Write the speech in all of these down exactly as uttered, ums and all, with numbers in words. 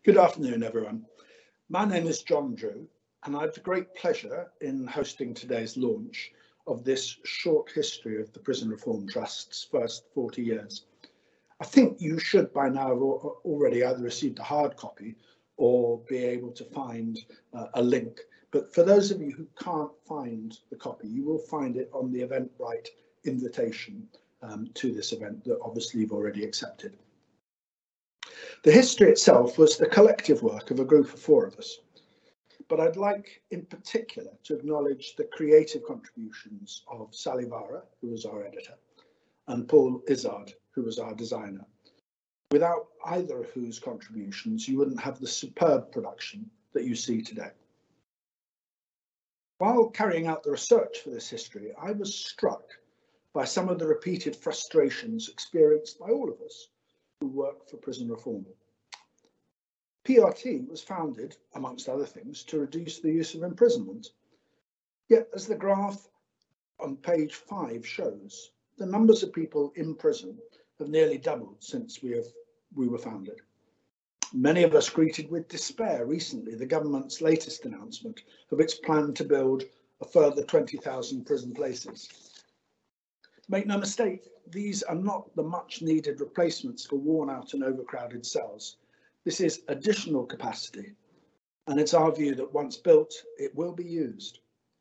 Good afternoon, everyone. My name is John Drew, and I have the great pleasure in hosting today's launch of this short history of the Prison Reform Trust's first forty years. I think you should by now have already either received a hard copy or be able to find uh, a link. But for those of you who can't find the copy, you will find it on the Eventbrite invitation um, to this event that obviously you've already accepted. The history itself was the collective work of a group of four of us, but I'd like in particular to acknowledge the creative contributions of Sally Vara, who was our editor, and Paul Izzard, who was our designer, without either of whose contributions you wouldn't have the superb production that you see today. While carrying out the research for this history, I was struck by some of the repeated frustrations experienced by all of us who work for prison reform. P R T was founded, amongst other things, to reduce the use of imprisonment. Yet, as the graph on page five shows, the numbers of people in prison have nearly doubled since we, have, we were founded. Many of us greeted with despair recently the government's latest announcement of its plan to build a further twenty thousand prison places. Make no mistake, these are not the much needed replacements for worn out and overcrowded cells. This is additional capacity, and it's our view that once built, it will be used.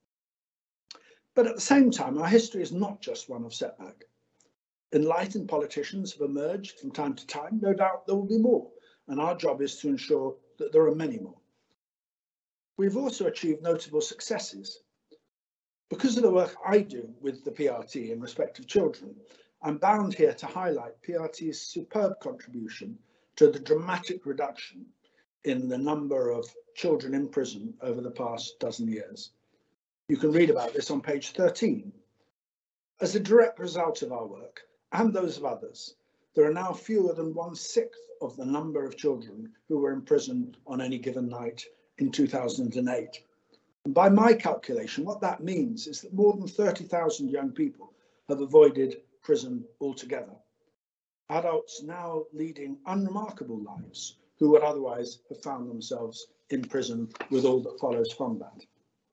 But at the same time, our history is not just one of setback. Enlightened politicians have emerged from time to time. No doubt there will be more, and our job is to ensure that there are many more. We've also achieved notable successes. Because of the work I do with the P R T in respect of children, I'm bound here to highlight P R T's superb contribution to the dramatic reduction in the number of children in prison over the past dozen years. You can read about this on page thirteen. As a direct result of our work, and those of others, there are now fewer than one-sixth of the number of children who were in prison on any given night in two thousand eight. And by my calculation, what that means is that more than thirty thousand young people have avoided prison altogether. Adults now leading unremarkable lives who would otherwise have found themselves in prison with all that follows from that.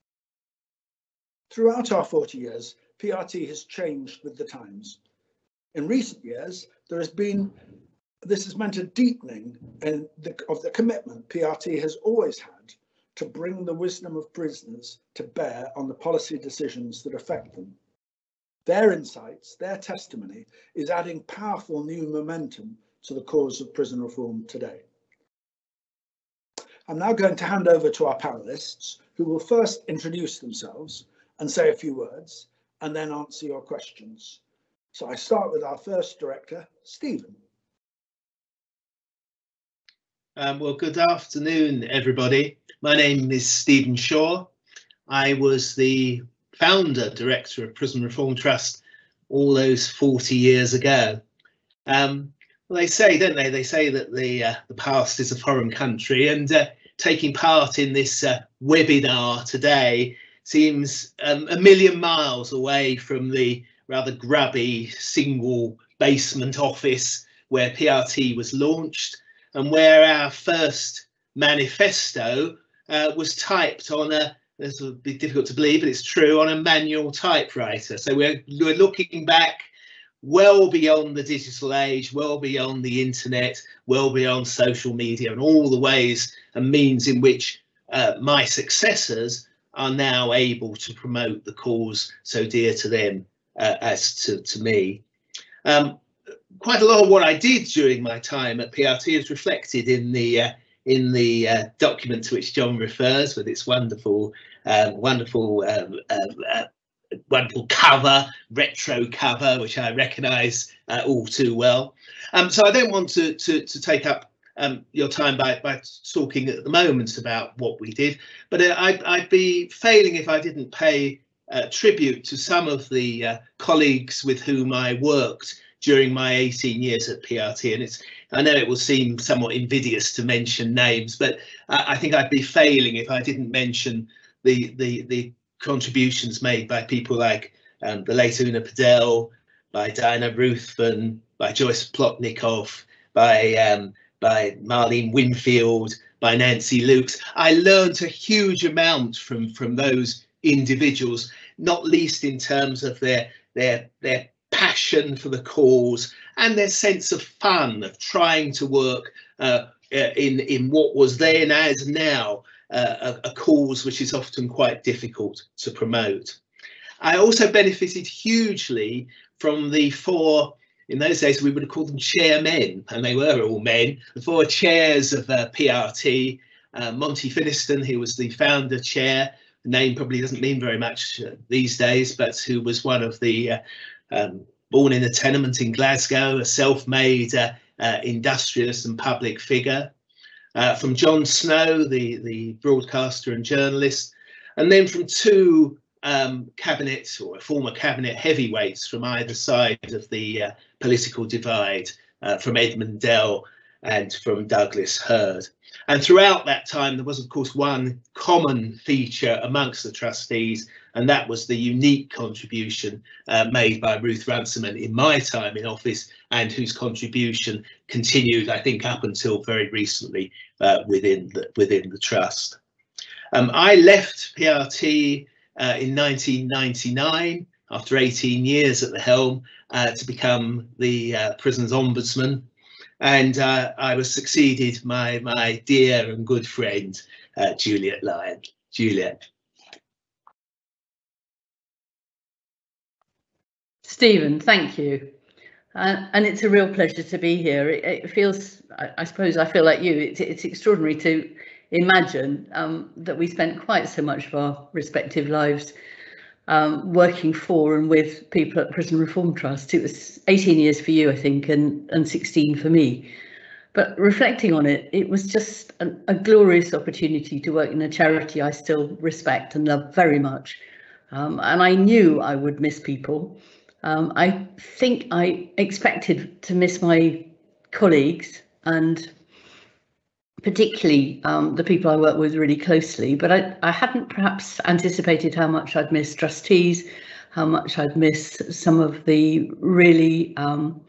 Throughout our forty years, P R T has changed with the times. In recent years, there has been, this has meant a deepening in the, of the commitment P R T has always had to bring the wisdom of prisoners to bear on the policy decisions that affect them. Their insights, their testimony is adding powerful new momentum to the cause of prison reform today. I'm now going to hand over to our panelists, who will first introduce themselves and say a few words, and then answer your questions. So I start with our first director, Stephen. Um, well, good afternoon, everybody. My name is Stephen Shaw. I was the founder director of Prison Reform Trust all those forty years ago. Um, well, they say, don't they? They say that the uh, the past is a foreign country, and uh, taking part in this uh, webinar today seems um, a million miles away from the rather grubby single basement office where P R T was launched, and where our first manifesto uh, was typed on a, this will be difficult to believe, but it's true, on a manual typewriter. So we're, we're looking back well beyond the digital age, well beyond the internet, well beyond social media and all the ways and means in which uh, my successors are now able to promote the cause so dear to them uh, as to, to me. Um, quite a lot of what I did during my time at P R T is reflected in the uh, in the uh, document to which John refers, with its wonderful, um, wonderful, um, uh, uh, wonderful cover, retro cover, which I recognise uh, all too well. Um, so I don't want to to, to take up um, your time by by talking at the moment about what we did, but uh, I'd, I'd be failing if I didn't pay uh, tribute to some of the uh, colleagues with whom I worked during my eighteen years at P R T, and it's, I know it will seem somewhat invidious to mention names, but I, I think I'd be failing if I didn't mention the the, the contributions made by people like um, the late Una Padel, by Diana Ruthven, by Joyce Plotnikoff, by um, by Marlene Winfield, by Nancy Lukes. I learned a huge amount from, from those individuals, not least in terms of their, their, their passion for the cause and their sense of fun, of trying to work uh, in, in what was then as now uh, a, a cause which is often quite difficult to promote. I also benefited hugely from the four, in those days we would have called them chairmen, and they were all men, the four chairs of uh, P R T. Uh, Monty Finiston, who was the founder chair, the name probably doesn't mean very much uh, these days, but who was one of the, uh, um, born in a tenement in Glasgow, a self-made uh, uh, industrialist and public figure. Uh, from John Snow, the, the broadcaster and journalist, and then from two um, cabinet or former cabinet heavyweights from either side of the uh, political divide, uh, from Edmund Dell and from Douglas Hurd. And throughout that time, there was, of course, one common feature amongst the trustees, and that was the unique contribution uh, made by Ruth Runciman in my time in office, and whose contribution continued, I think, up until very recently uh, within the, within the trust. Um, I left P R T uh, in nineteen ninety-nine after eighteen years at the helm uh, to become the uh, prison's ombudsman. And uh, I was succeeded by my dear and good friend, uh, Juliet Lyon. Juliet. Stephen, thank you. Uh, and it's a real pleasure to be here. It, it feels, I, I suppose I feel like you, it's, it's extraordinary to imagine um, that we spent quite so much of our respective lives Um, working for and with people at Prison Reform Trust. It was eighteen years for you, I think, and, and sixteen for me. But reflecting on it, it was just an, a glorious opportunity to work in a charity I still respect and love very much. Um, and I knew I would miss people. Um, I think I expected to miss my colleagues and particularly um, the people I work with really closely, but I, I hadn't perhaps anticipated how much I'd miss trustees, how much I'd miss some of the really um,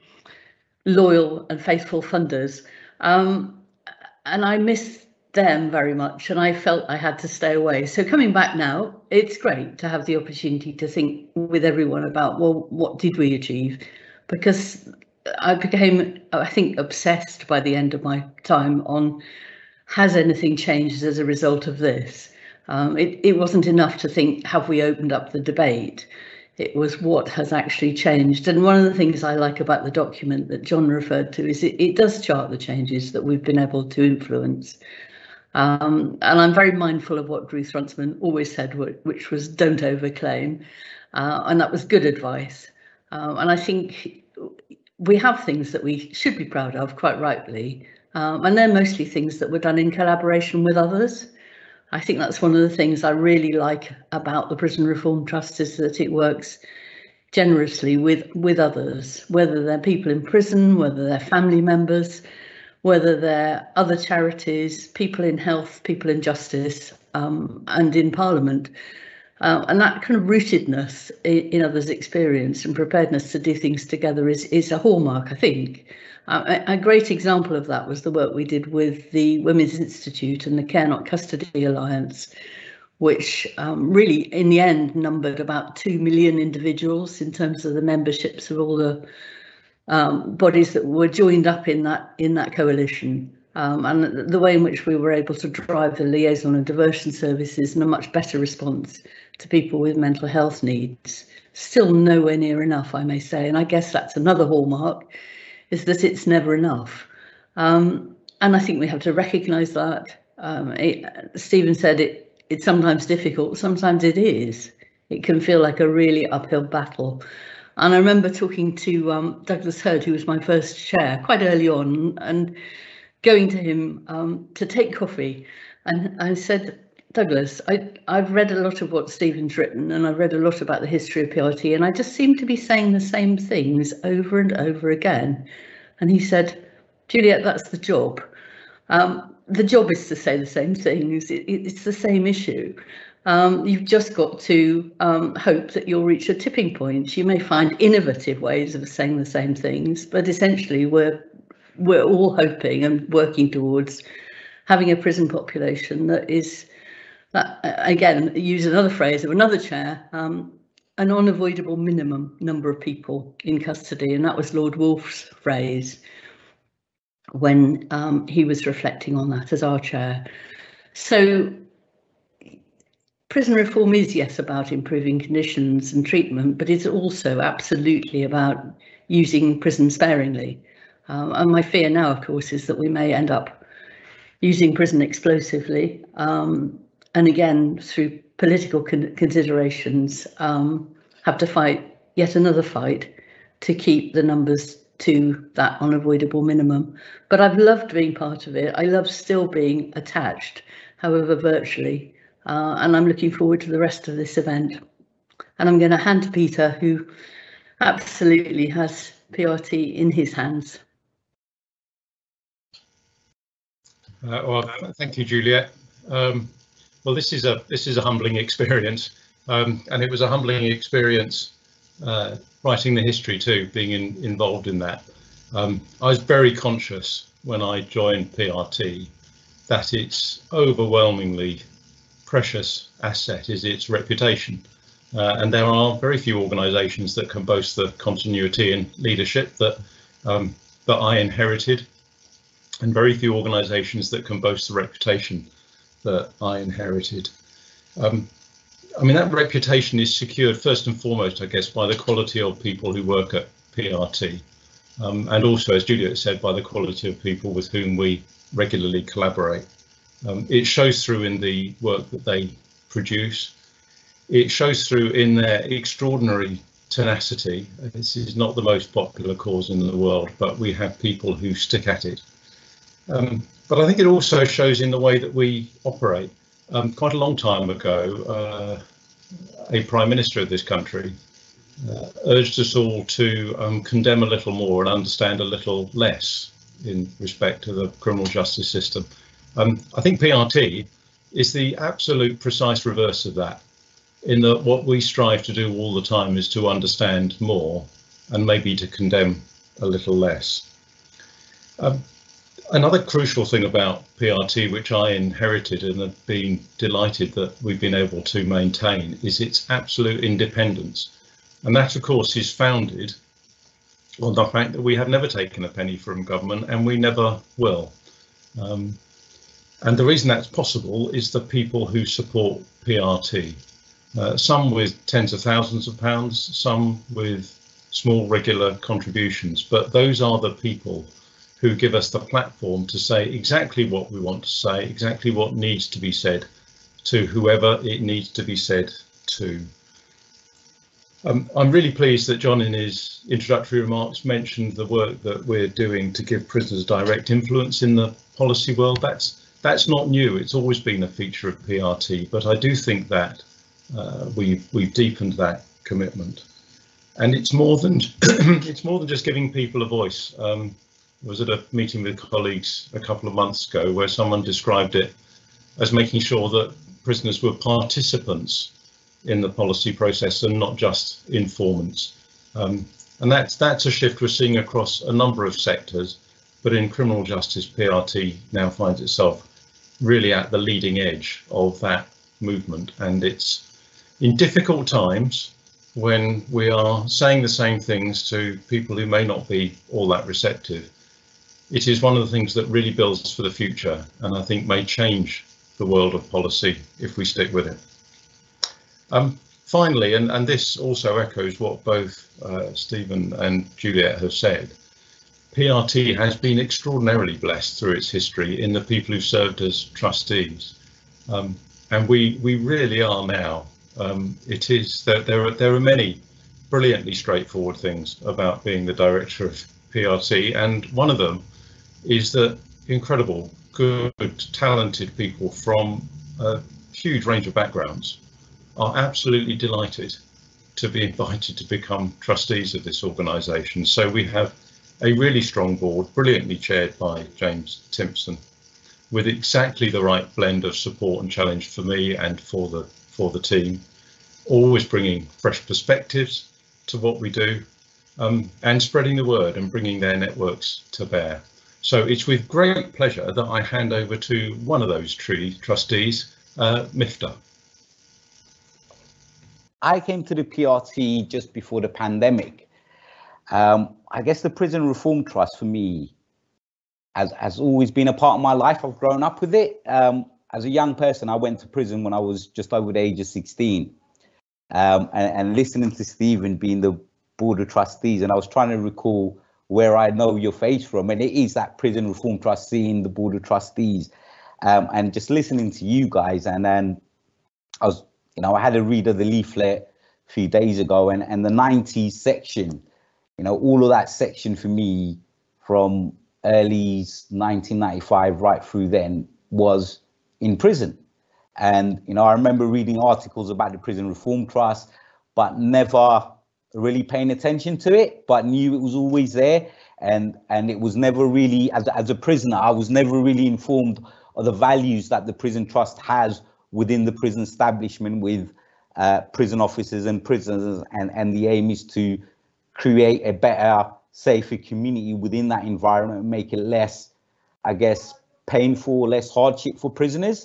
loyal and faithful funders. Um, and I miss them very much, and I felt I had to stay away. So coming back now, it's great to have the opportunity to think with everyone about, well, what did we achieve? Because I became, I think, obsessed by the end of my time on, has anything changed as a result of this? Um, it, it wasn't enough to think, have we opened up the debate? It was what has actually changed. And one of the things I like about the document that John referred to is it, it does chart the changes that we've been able to influence. Um, and I'm very mindful of what Ruth Runciman always said, which was don't overclaim. Uh, and that was good advice. Um, and I think we have things that we should be proud of, quite rightly, um, and they're mostly things that were done in collaboration with others. I think that's one of the things I really like about the Prison Reform Trust, is that it works generously with, with others, whether they're people in prison, whether they're family members, whether they're other charities, people in health, people in justice, um, and in Parliament. Uh, and that kind of rootedness in, in others' experience and preparedness to do things together is, is a hallmark, I think. Uh, a, a great example of that was the work we did with the Women's Institute and the Care Not Custody Alliance, which um, really, in the end, numbered about two million individuals in terms of the memberships of all the um, bodies that were joined up in that, in that coalition. Um, and the way in which we were able to drive the liaison and diversion services and a much better response to people with mental health needs. Still nowhere near enough, I may say, and I guess that's another hallmark, is that it's never enough. Um, and I think we have to recognise that. Um, it, Stephen said it, it's sometimes difficult, sometimes it is. It can feel like a really uphill battle. And I remember talking to um, Douglas Hurd, who was my first chair, quite early on, and going to him um, to take coffee, and I said, Douglas, I, I've read a lot of what Stephen's written, and I've read a lot about the history of P R T, and I just seem to be saying the same things over and over again. And he said, Juliet, that's the job. Um, the job is to say the same things. It, it's the same issue. Um, you've just got to um, hope that you'll reach a tipping point. You may find innovative ways of saying the same things, but essentially we're we're all hoping and working towards having a prison population that is, that, again, use another phrase of another chair, um, an unavoidable minimum number of people in custody. And that was Lord Wolfe's phrase when um, he was reflecting on that as our chair. So prison reform is, yes, about improving conditions and treatment, but it's also absolutely about using prison sparingly. Um, and my fear now, of course, is that we may end up using prison explosively. Um, and again, through political con considerations, um, have to fight yet another fight to keep the numbers to that unavoidable minimum. But I've loved being part of it. I love still being attached, however virtually. Uh, and I'm looking forward to the rest of this event. And I'm going to hand to Peter, who absolutely has P R T in his hands. Uh, well, thank you, Juliet. Um, well, this is a this is a humbling experience, um, and it was a humbling experience uh, writing the history too, being in, involved in that. Um, I was very conscious when I joined P R T that its overwhelmingly precious asset is its reputation, uh, and there are very few organisations that can boast the continuity and leadership that um, that I inherited, and very few organisations that can boast the reputation that I inherited. Um, I mean, that reputation is secured first and foremost, I guess, by the quality of people who work at P R T, um, and also, as Juliet said, by the quality of people with whom we regularly collaborate. Um, it shows through in the work that they produce. It shows through in their extraordinary tenacity. This is not the most popular cause in the world, but we have people who stick at it. Um, but I think it also shows in the way that we operate. Um, quite a long time ago, uh, a Prime Minister of this country uh, urged us all to um, condemn a little more and understand a little less in respect to the criminal justice system. Um, I think P R T is the absolute precise reverse of that, in that what we strive to do all the time is to understand more and maybe to condemn a little less. Um, Another crucial thing about P R T, which I inherited and have been delighted that we've been able to maintain, is its absolute independence. And that, of course, is founded on the fact that we have never taken a penny from government and we never will. Um, and the reason that's possible is the people who support P R T, uh, some with tens of thousands of pounds, some with small regular contributions, but those are the people who give us the platform to say exactly what we want to say, exactly what needs to be said to whoever it needs to be said to. Um, I'm really pleased that John, in his introductory remarks, mentioned the work that we're doing to give prisoners direct influence in the policy world. That's that's not new. It's always been a feature of P R T, but I do think that uh, we've we've deepened that commitment, and it's more than it's more than just giving people a voice. Um, I was at a meeting with colleagues a couple of months ago where someone described it as making sure that prisoners were participants in the policy process and not just informants. Um, and that's, that's a shift we're seeing across a number of sectors, but in criminal justice, P R T now finds itself really at the leading edge of that movement. And it's in difficult times when we are saying the same things to people who may not be all that receptive. It is one of the things that really builds for the future, and I think may change the world of policy if we stick with it. Um, finally, and, and this also echoes what both uh, Stephen and Juliet have said, P R T has been extraordinarily blessed through its history in the people who served as trustees. Um, and we, we really are now. Um, it is that there are, there are many brilliantly straightforward things about being the director of P R T, and one of them is that incredible, good, talented people from a huge range of backgrounds are absolutely delighted to be invited to become trustees of this organisation. So we have a really strong board, brilliantly chaired by James Timpson, with exactly the right blend of support and challenge for me and for the for the team, always bringing fresh perspectives to what we do, um, and spreading the word and bringing their networks to bear. So it's with great pleasure that I hand over to one of those tree trustees, uh, Mifta. I came to the P R T just before the pandemic. Um, I guess the Prison Reform Trust for me has, has always been a part of my life. I've grown up with it. Um, as a young person, I went to prison when I was just over the age of sixteen. Um, and, and listening to Stephen being the Board of Trustees, and I was trying to recall where I know your face from, and it is that Prison Reform Trust, seeing the Board of Trustees, um, and just listening to you guys. And then I was, you know, I had a read of the leaflet a few days ago, and, and the nineties section, you know, all of that section for me from early nineteen ninety-five right through then was in prison. And, you know, I remember reading articles about the Prison Reform Trust, but never really paying attention to it, but knew it was always there. And and it was never really, as, as a prisoner, I was never really informed of the values that the Prison Trust has within the prison establishment with uh, prison officers and prisoners. And, and the aim is to create a better, safer community within that environment and make it less, I guess, painful, less hardship for prisoners.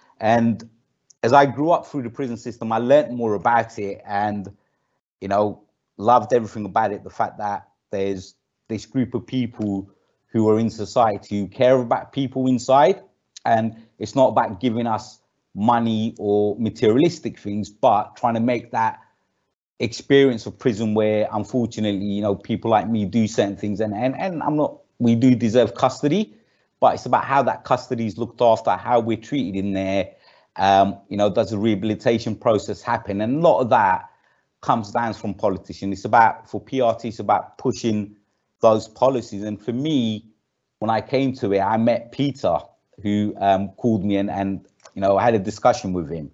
And as I grew up through the prison system, I learned more about it and, you know, loved everything about it. The fact that there's this group of people who are in society who care about people inside. And it's not about giving us money or materialistic things, but trying to make that experience of prison where, unfortunately, you know, people like me do certain things. And, and, and I'm not, we do deserve custody, but it's about how that custody is looked after, how we're treated in there. Um, you know, does the rehabilitation process happen? And a lot of that comes down from politicians. It's about, for P R T, it's about pushing those policies. And for me, when I came to it, I met Peter, who um, called me and, and, you know, I had a discussion with him.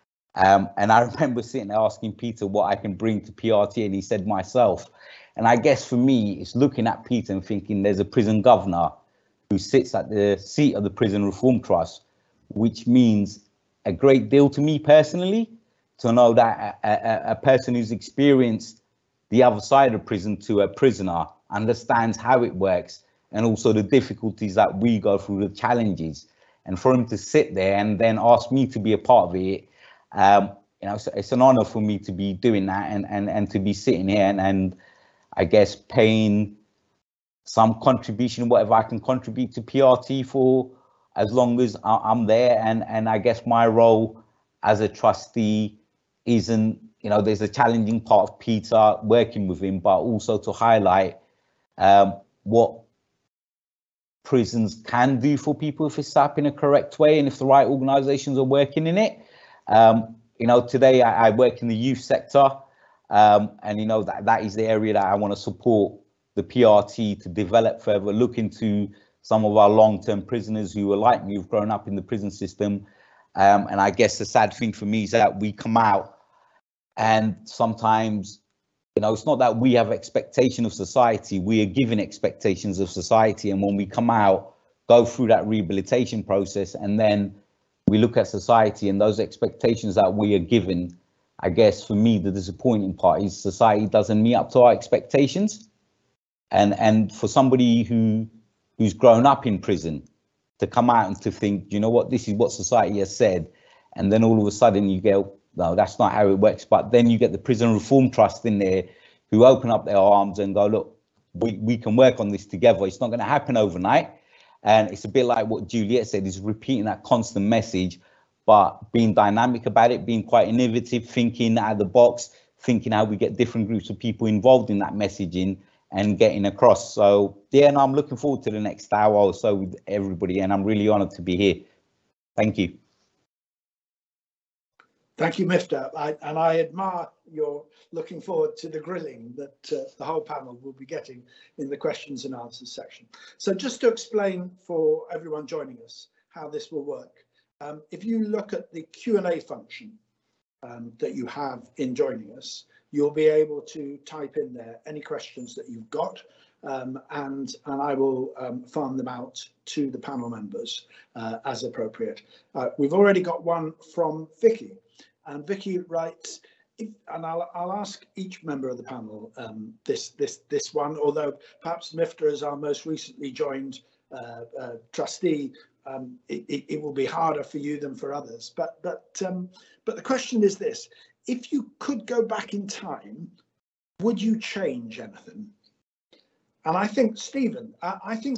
Um, and I remember sitting there asking Peter what I can bring to P R T, and he said myself. And I guess for me, it's looking at Peter and thinking there's a prison governor who sits at the seat of the Prison Reform Trust, which means a great deal to me personally, to know that a, a, a person who's experienced the other side of prison to a prisoner understands how it works and also the difficulties that we go through, the challenges. And for him to sit there and then ask me to be a part of it, um, you know, it's, it's an honor for me to be doing that and, and, and to be sitting here and, and I guess paying some contribution, whatever I can contribute to P R T for, as long as I'm there. And, and I guess my role as a trustee isn't, you know, there's a challenging part of Peter, working with him, but also to highlight um, what prisons can do for people if it's set up in a correct way and if the right organisations are working in it. Um, you know, today I, I work in the youth sector, um, and, you know, that, that is the area that I want to support the P R T to develop further, look into some of our long-term prisoners who are like me, who've grown up in the prison system. Um, and I guess the sad thing for me is that we come out and sometimes, you know, it's not that we have expectation of society, we are given expectations of society. And when we come out, go through that rehabilitation process, and then we look at society and those expectations that we are given, I guess for me, the disappointing part is society doesn't meet up to our expectations. And, and for somebody who who's grown up in prison to come out and to think, you know what, this is what society has said. And then all of a sudden you go, no, that's not how it works. But then you get the Prison Reform Trust in there who open up their arms and go, look, we, we can work on this together. It's not going to happen overnight. And it's a bit like what Juliet said, is repeating that constant message, but being dynamic about it, being quite innovative, thinking out of the box, thinking how we get different groups of people involved in that messaging and getting across. So yeah, and I'm looking forward to the next hour or so with everybody, and I'm really honoured to be here. Thank you. Thank you, Mifta. I, and I admire your looking forward to the grilling that uh, the whole panel will be getting in the questions and answers section. So just to explain for everyone joining us how this will work, um, if you look at the Q and A function um, that you have in joining us, you'll be able to type in there any questions that you've got, um, and, and I will um, farm them out to the panel members uh, as appropriate. Uh, we've already got one from Vicky, and Vicky writes, if, and I'll, I'll ask each member of the panel um, this, this, this one, although perhaps Mifta, as our most recently joined uh, uh, trustee, um, it, it, it will be harder for you than for others. But but um, but the question is this: if you could go back in time, would you change anything? And I think, Stephen, I, I think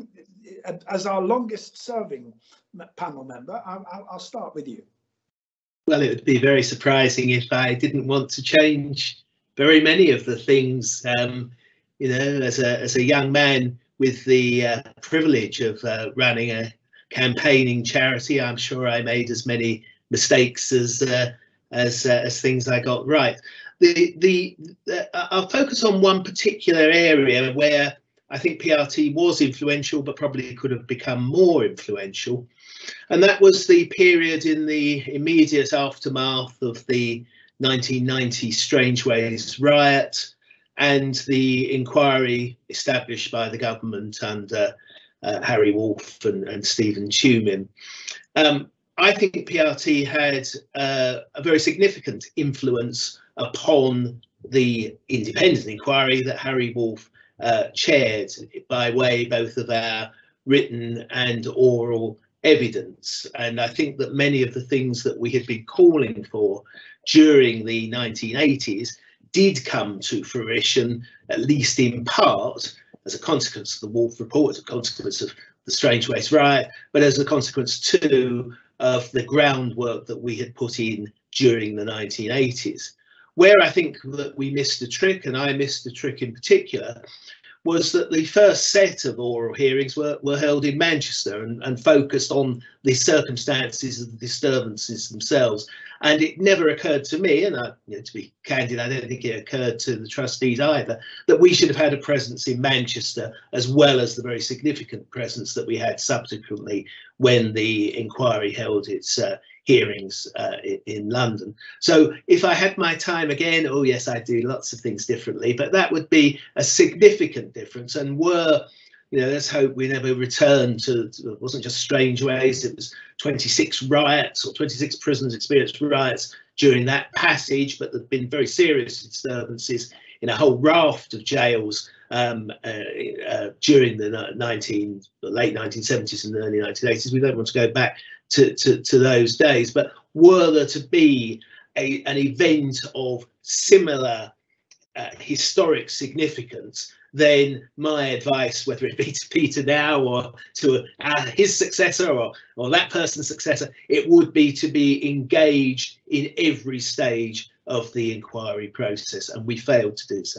as our longest serving panel member, I'll, I'll start with you. Well, it would be very surprising if I didn't want to change very many of the things. Um, you know, as a as a young man with the uh, privilege of uh, running a campaigning charity, I'm sure I made as many mistakes as uh, as uh, as things I got right. The the, the I'll focus on one particular area where I think P R T was influential, but probably could have become more influential. And that was the period in the immediate aftermath of the nineteen ninety Strangeways riot and the inquiry established by the government under uh, Harry Wolff and, and Stephen Tumin. Um, I think P R T had uh, a very significant influence upon the independent inquiry that Harry Wolff uh, chaired by way both of our written and oral evidence. And I think that many of the things that we had been calling for during the nineteen eighties did come to fruition, at least in part, as a consequence of the Wolff report, as a consequence of the Strangeways riot, but as a consequence too of the groundwork that we had put in during the nineteen eighties. Where I think that we missed a trick, and I missed a trick in particular, was that the first set of oral hearings were, were held in Manchester and, and focused on the circumstances of the disturbances themselves. And it never occurred to me, and I, you know, to be candid, I don't think it occurred to the trustees either, that we should have had a presence in Manchester as well as the very significant presence that we had subsequently when the inquiry held its uh, hearings uh, in, in London. So if I had my time again, oh yes, I do lots of things differently, but that would be a significant difference. And were, you know, let's hope we never return to, to it wasn't just Strangeways, it was twenty-six riots or twenty-six prisoners experienced riots during that passage, but there've been very serious disturbances in a whole raft of jails um, uh, uh, during the nineteen, the late nineteen seventies and early nineteen eighties. We don't want to go back to, to, to those days, but were there to be a, an event of similar uh, historic significance, then my advice, whether it be to Peter now or to uh, his successor or, or that person's successor, it would be to be engaged in every stage of the inquiry process, and we failed to do so.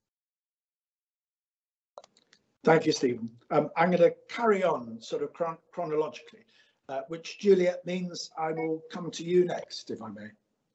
Thank you, Stephen. Um, I'm going to carry on sort of chron chronologically, uh, which, Juliet, means I will come to you next, if I may.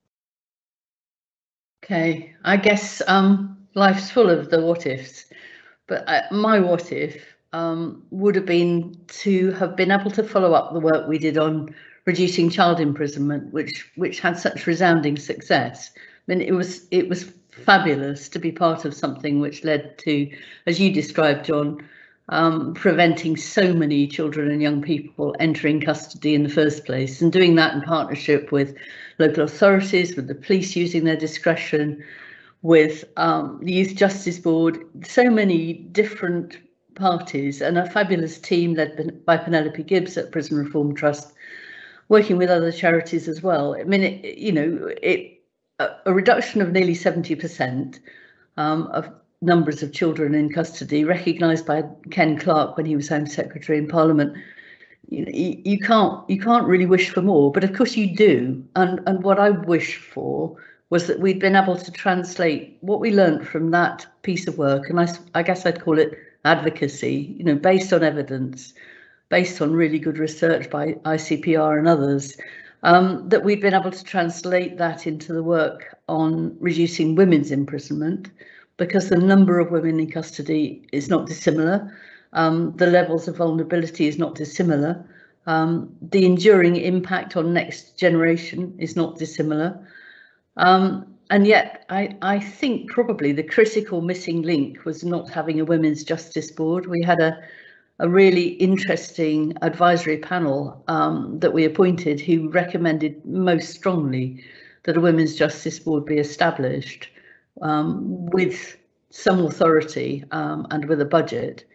Okay, I guess um, life's full of the what ifs, but uh, my what if um, would have been to have been able to follow up the work we did on reducing child imprisonment, which which had such resounding success. I mean, it was it was fabulous to be part of something which led to, as you described, John, um, preventing so many children and young people entering custody in the first place, and doing that in partnership with local authorities, with the police using their discretion, with um, the Youth Justice Board, so many different parties, and a fabulous team led by Penelope Gibbs at Prison Reform Trust, working with other charities as well. I mean, it, you know, it a, a reduction of nearly seventy percent um, of numbers of children in custody, recognised by Ken Clarke when he was Home Secretary in Parliament. You, you, you can't you can't really wish for more, but of course you do. And and what I wish for was that we'd been able to translate what we learned from that piece of work, and I, I guess I'd call it advocacy, you know, based on evidence, based on really good research by I C P R and others, um, that we've been able to translate that into the work on reducing women's imprisonment, because the number of women in custody is not dissimilar. Um, the levels of vulnerability is not dissimilar. Um, the enduring impact on next generation is not dissimilar. Um, and yet I, I think probably the critical missing link was not having a Women's Justice Board. We had a a really interesting advisory panel um, that we appointed, who recommended most strongly that a Women's Justice Board be established um, with some authority um, and with a budget.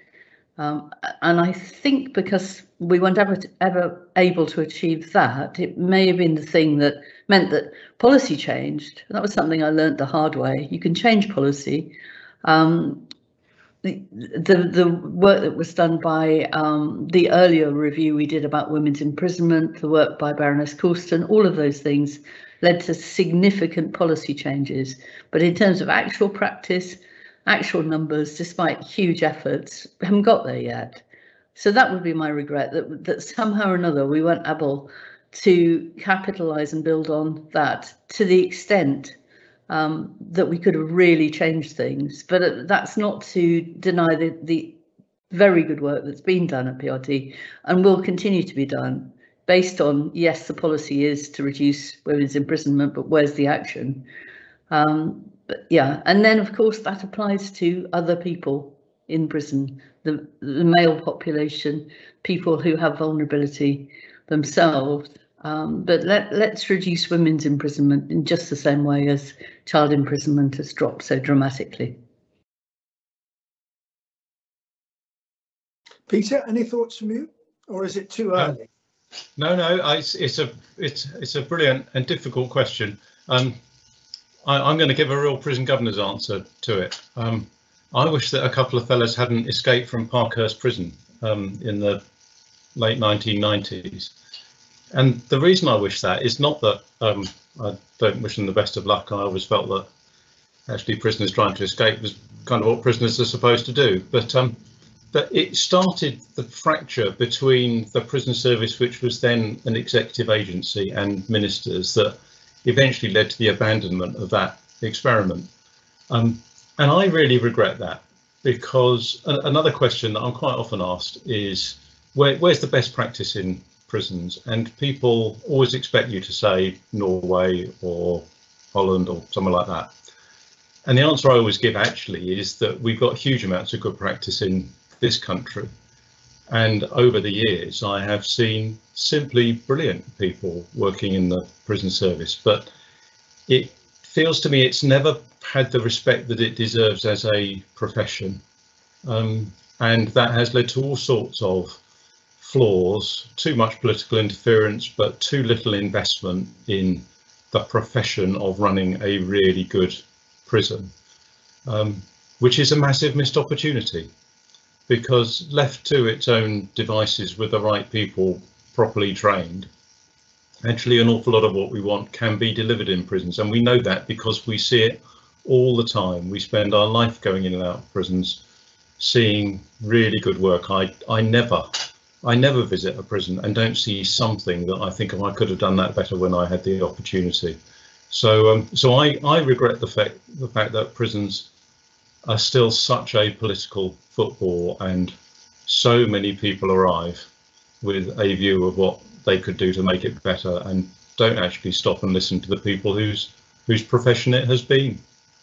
Um, and I think because we weren't ever, ever able to achieve that, it may have been the thing that meant that policy changed. That was something I learned the hard way. You can change policy. Um, the, the, the work that was done by um, the earlier review we did about women's imprisonment, the work by Baroness Coulston, all of those things led to significant policy changes. But in terms of actual practice, actual numbers, despite huge efforts, we haven't got there yet. So that would be my regret, that, that somehow or another we weren't able to capitalise and build on that to the extent um, that we could have really changed things. But that's not to deny the, the very good work that's been done at P R T and will continue to be done, based on, yes, the policy is to reduce women's imprisonment, but where's the action? Um, but yeah, and then of course that applies to other people in prison, the, the male population, people who have vulnerability themselves. Um, but let, let's reduce women's imprisonment in just the same way as child imprisonment has dropped so dramatically. Peter, any thoughts from you, or is it too early? No, no, I, it's, it's a it's it's a brilliant and difficult question. Um, I, I'm going to give a real prison governor's answer to it. Um, I wish that a couple of fellas hadn't escaped from Parkhurst prison um, in the late nineteen nineties. And the reason I wish that is not that um, I don't wish them the best of luck. I always felt that actually prisoners trying to escape was kind of what prisoners are supposed to do. But um, but it started the fracture between the prison service, which was then an executive agency, and ministers, that eventually led to the abandonment of that experiment. Um, and I really regret that, because a another question that I'm quite often asked is, where, where's the best practice in prisons? And people always expect you to say Norway or Holland or somewhere like that. And the answer I always give actually is that we've got huge amounts of good practice in this country. And over the years, I have seen simply brilliant people working in the prison service, but it feels to me it's never had the respect that it deserves as a profession. Um, and that has led to all sorts of flaws, too much political interference, but too little investment in the profession of running a really good prison, um, which is a massive missed opportunity. Because left to its own devices with the right people properly trained, actually an awful lot of what we want can be delivered in prisons. And we know that because we see it all the time. We spend our life going in and out of prisons, seeing really good work. I, I never, I never visit a prison and don't see something that I think, oh, I could have done that better when I had the opportunity. So, um, so I, I regret the fact, the fact that prisons are still such a political football, and so many people arrive with a view of what they could do to make it better and don't actually stop and listen to the people whose whose profession it has been.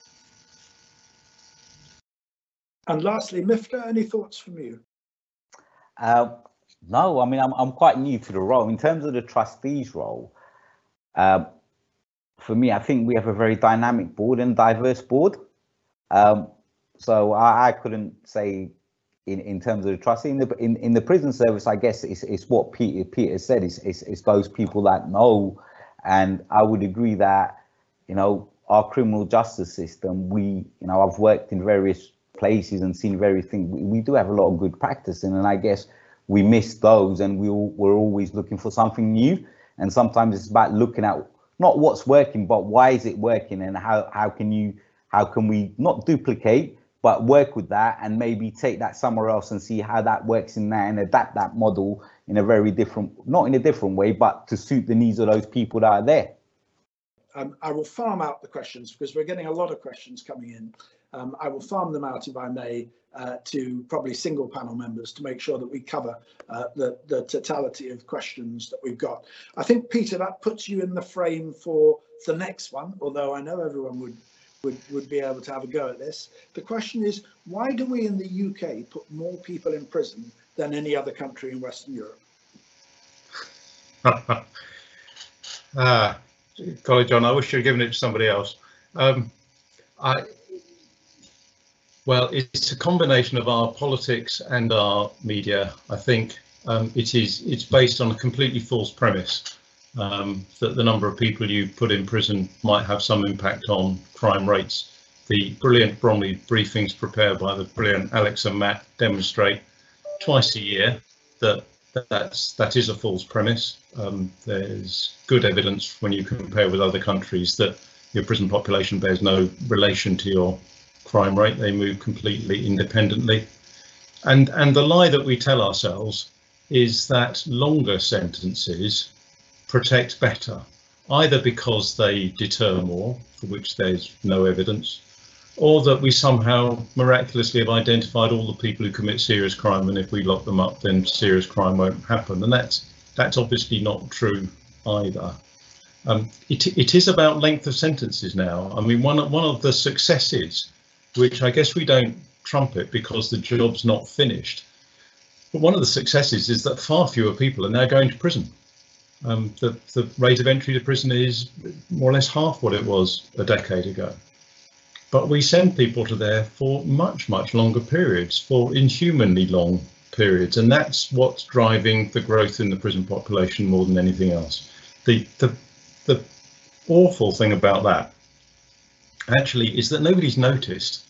And lastly, Mifta, any thoughts from you? Uh, no, I mean, I'm, I'm quite new to the role. In terms of the trustees role, uh, for me, I think we have a very dynamic board and diverse board. Um, so I, I couldn't say in, in terms of the trustee. In the, in, in the prison service, I guess it's, it's what Peter, Peter said, it's, it's, it's those people that know. And I would agree that, you know, our criminal justice system, we, you know, I've worked in various places and seen various things. We, we do have a lot of good practice in, and I guess we miss those, and we all, we're always looking for something new. And sometimes it's about looking at not what's working, but why is it working, and how, how can you, how can we not duplicate, but work with that and maybe take that somewhere else and see how that works in there and adapt that model in a very different, not in a different way, but to suit the needs of those people that are there. Um, I will farm out the questions because we're getting a lot of questions coming in. Um, I will farm them out, if I may, uh, to probably single panel members to make sure that we cover uh, the, the totality of questions that we've got. I think, Peter, that puts you in the frame for the next one, although I know everyone would, would, would be able to have a go at this. The question is, why do we in the U K put more people in prison than any other country in Western Europe? ah, golly, John, I wish you'd given it to somebody else. Um, I, Well, it's a combination of our politics and our media. I think um, it is. It's based on a completely false premise um, that the number of people you put in prison might have some impact on crime rates. The brilliant Bromley briefings prepared by the brilliant Alex and Matt demonstrate twice a year that that's that is a false premise. Um, there's good evidence when you compare with other countries that your prison population bears no relation to your crime rate. They move completely independently. And and the lie that we tell ourselves is that longer sentences protect better, either because they deter more, for which there's no evidence, or that we somehow miraculously have identified all the people who commit serious crime, and if we lock them up then serious crime won't happen. And that's that's obviously not true either. Um, it, it is about length of sentences now. I mean, one, one of the successes, which I guess we don't trumpet because the job's not finished, but one of the successes is that far fewer people are now going to prison. Um, the, the rate of entry to prison is more or less half what it was a decade ago. But we send people to there for much, much longer periods, for inhumanly long periods. And that's what's driving the growth in the prison population more than anything else. The, the, the awful thing about that actually is that nobody's noticed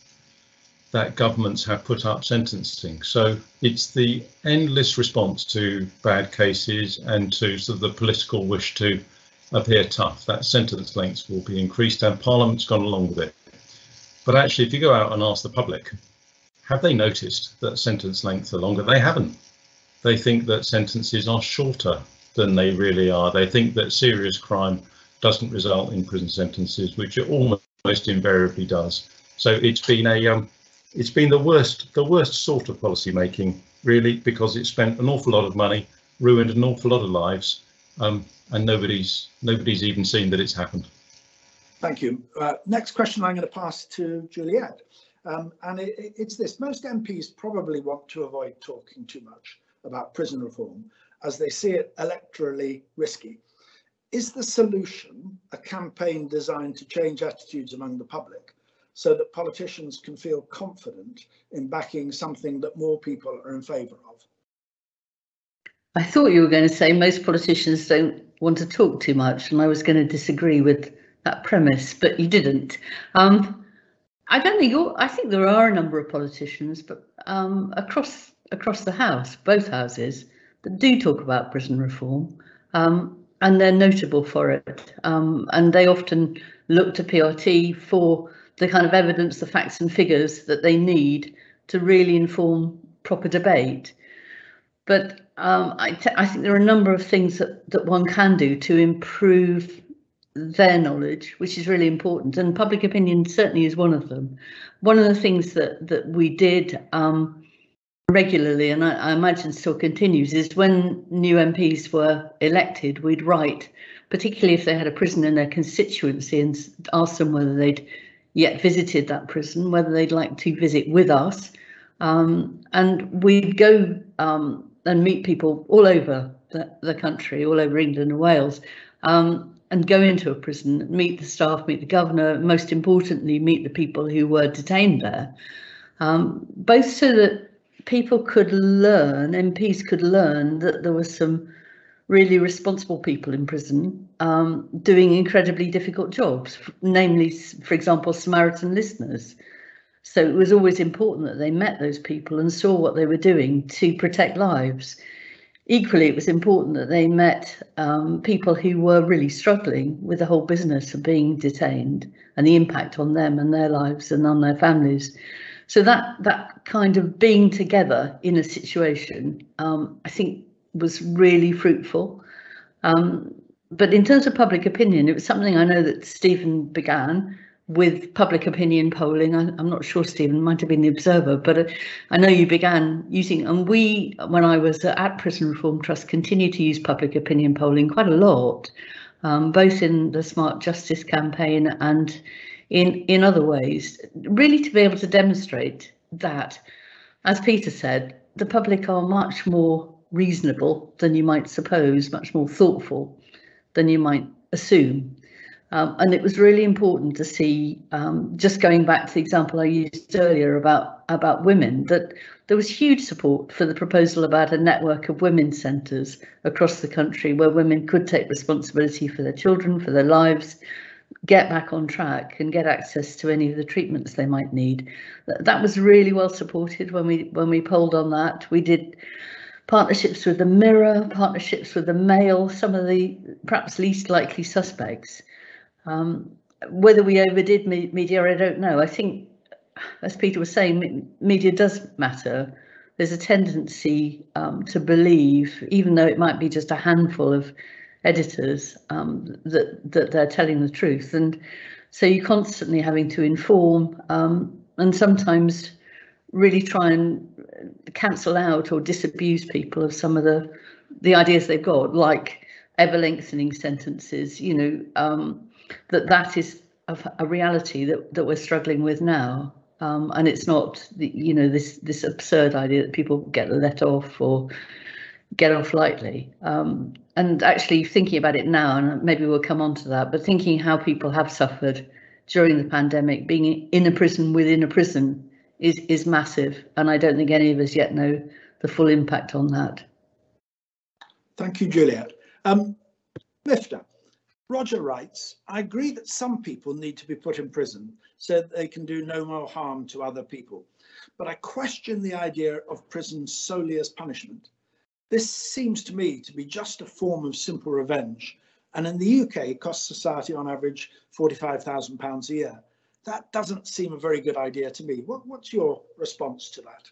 that governments have put up sentencing. So it's the endless response to bad cases and to sort of the political wish to appear tough. That sentence lengths will be increased, and Parliament's gone along with it. But actually, if you go out and ask the public, have they noticed that sentence lengths are longer? They haven't. They think that sentences are shorter than they really are. They think that serious crime doesn't result in prison sentences, which it almost invariably does. So it's been a um, it's been the worst the worst sort of policy making, really, because it spent an awful lot of money, ruined an awful lot of lives, um, and nobody's nobody's even seen that it's happened. Thank you. Uh, next question I'm going to pass to Juliet. Um, and it, it's this: most M Ps probably want to avoid talking too much about prison reform as they see it electorally risky. Is the solution a campaign designed to change attitudes among the public so that politicians can feel confident in backing something that more people are in favour of? I thought you were going to say most politicians don't want to talk too much, and I was going to disagree with that premise, but you didn't. Um, I don't think you're, I think there are a number of politicians, but um, across across the House, both houses, that do talk about prison reform, um, and they're notable for it. Um, and they often look to P R T for the kind of evidence, the facts and figures that they need to really inform proper debate. But um, I, t I think there are a number of things that, that one can do to improve their knowledge, which is really important, and public opinion certainly is one of them. One of the things that that we did um, regularly, and I, I imagine still continues, is when new M Ps were elected, we'd write, particularly if they had a prison in their constituency, and ask them whether they'd yet visited that prison, whether they'd like to visit with us, um, and we'd go um, and meet people all over the, the country, all over England and Wales. Um, and go into a prison, meet the staff, meet the governor, most importantly, meet the people who were detained there, um, both so that people could learn, M Ps could learn that there were some really responsible people in prison um, doing incredibly difficult jobs, namely, for example, Samaritan listeners. So it was always important that they met those people and saw what they were doing to protect lives. Equally, it was important that they met um, people who were really struggling with the whole business of being detained and the impact on them and their lives and on their families. So that that kind of being together in a situation, um, I think, was really fruitful. Um, but in terms of public opinion, it was something I know that Stephen began with public opinion polling. I, I'm not sure, Stephen, might have been the Observer, but uh, I know you began using, and we, when I was at Prison Reform Trust, continue to use public opinion polling quite a lot, um, both in the Smart Justice campaign and in, in other ways, really to be able to demonstrate that, as Peter said, the public are much more reasonable than you might suppose, much more thoughtful than you might assume. Um, and it was really important to see, um, just going back to the example I used earlier about, about women, that there was huge support for the proposal about a network of women's centres across the country where women could take responsibility for their children, for their lives, get back on track and get access to any of the treatments they might need. That was really well supported when we when we polled on that. We did partnerships with the Mirror, partnerships with the Mail, some of the perhaps least likely suspects. Um, whether we overdid me media, I don't know. I think, as Peter was saying, media does matter. There's a tendency um, to believe, even though it might be just a handful of editors, um, that, that they're telling the truth. And so you're constantly having to inform um, and sometimes really try and cancel out or disabuse people of some of the, the ideas they've got, like ever lengthening sentences, you know, um, that that is a, a reality that, that we're struggling with now. Um, and it's not, the, you know, this this absurd idea that people get let off or get off lightly. Um, and actually thinking about it now, and maybe we'll come on to that, but thinking how people have suffered during the pandemic, being in a prison within a prison is, is massive. And I don't think any of us yet know the full impact on that. Thank you, Juliet. Um, Mifta. Roger writes, I agree that some people need to be put in prison so that they can do no more harm to other people, but I question the idea of prison solely as punishment. This seems to me to be just a form of simple revenge, and in the U K costs society on average forty-five thousand pounds a year. That doesn't seem a very good idea to me. What, what's your response to that?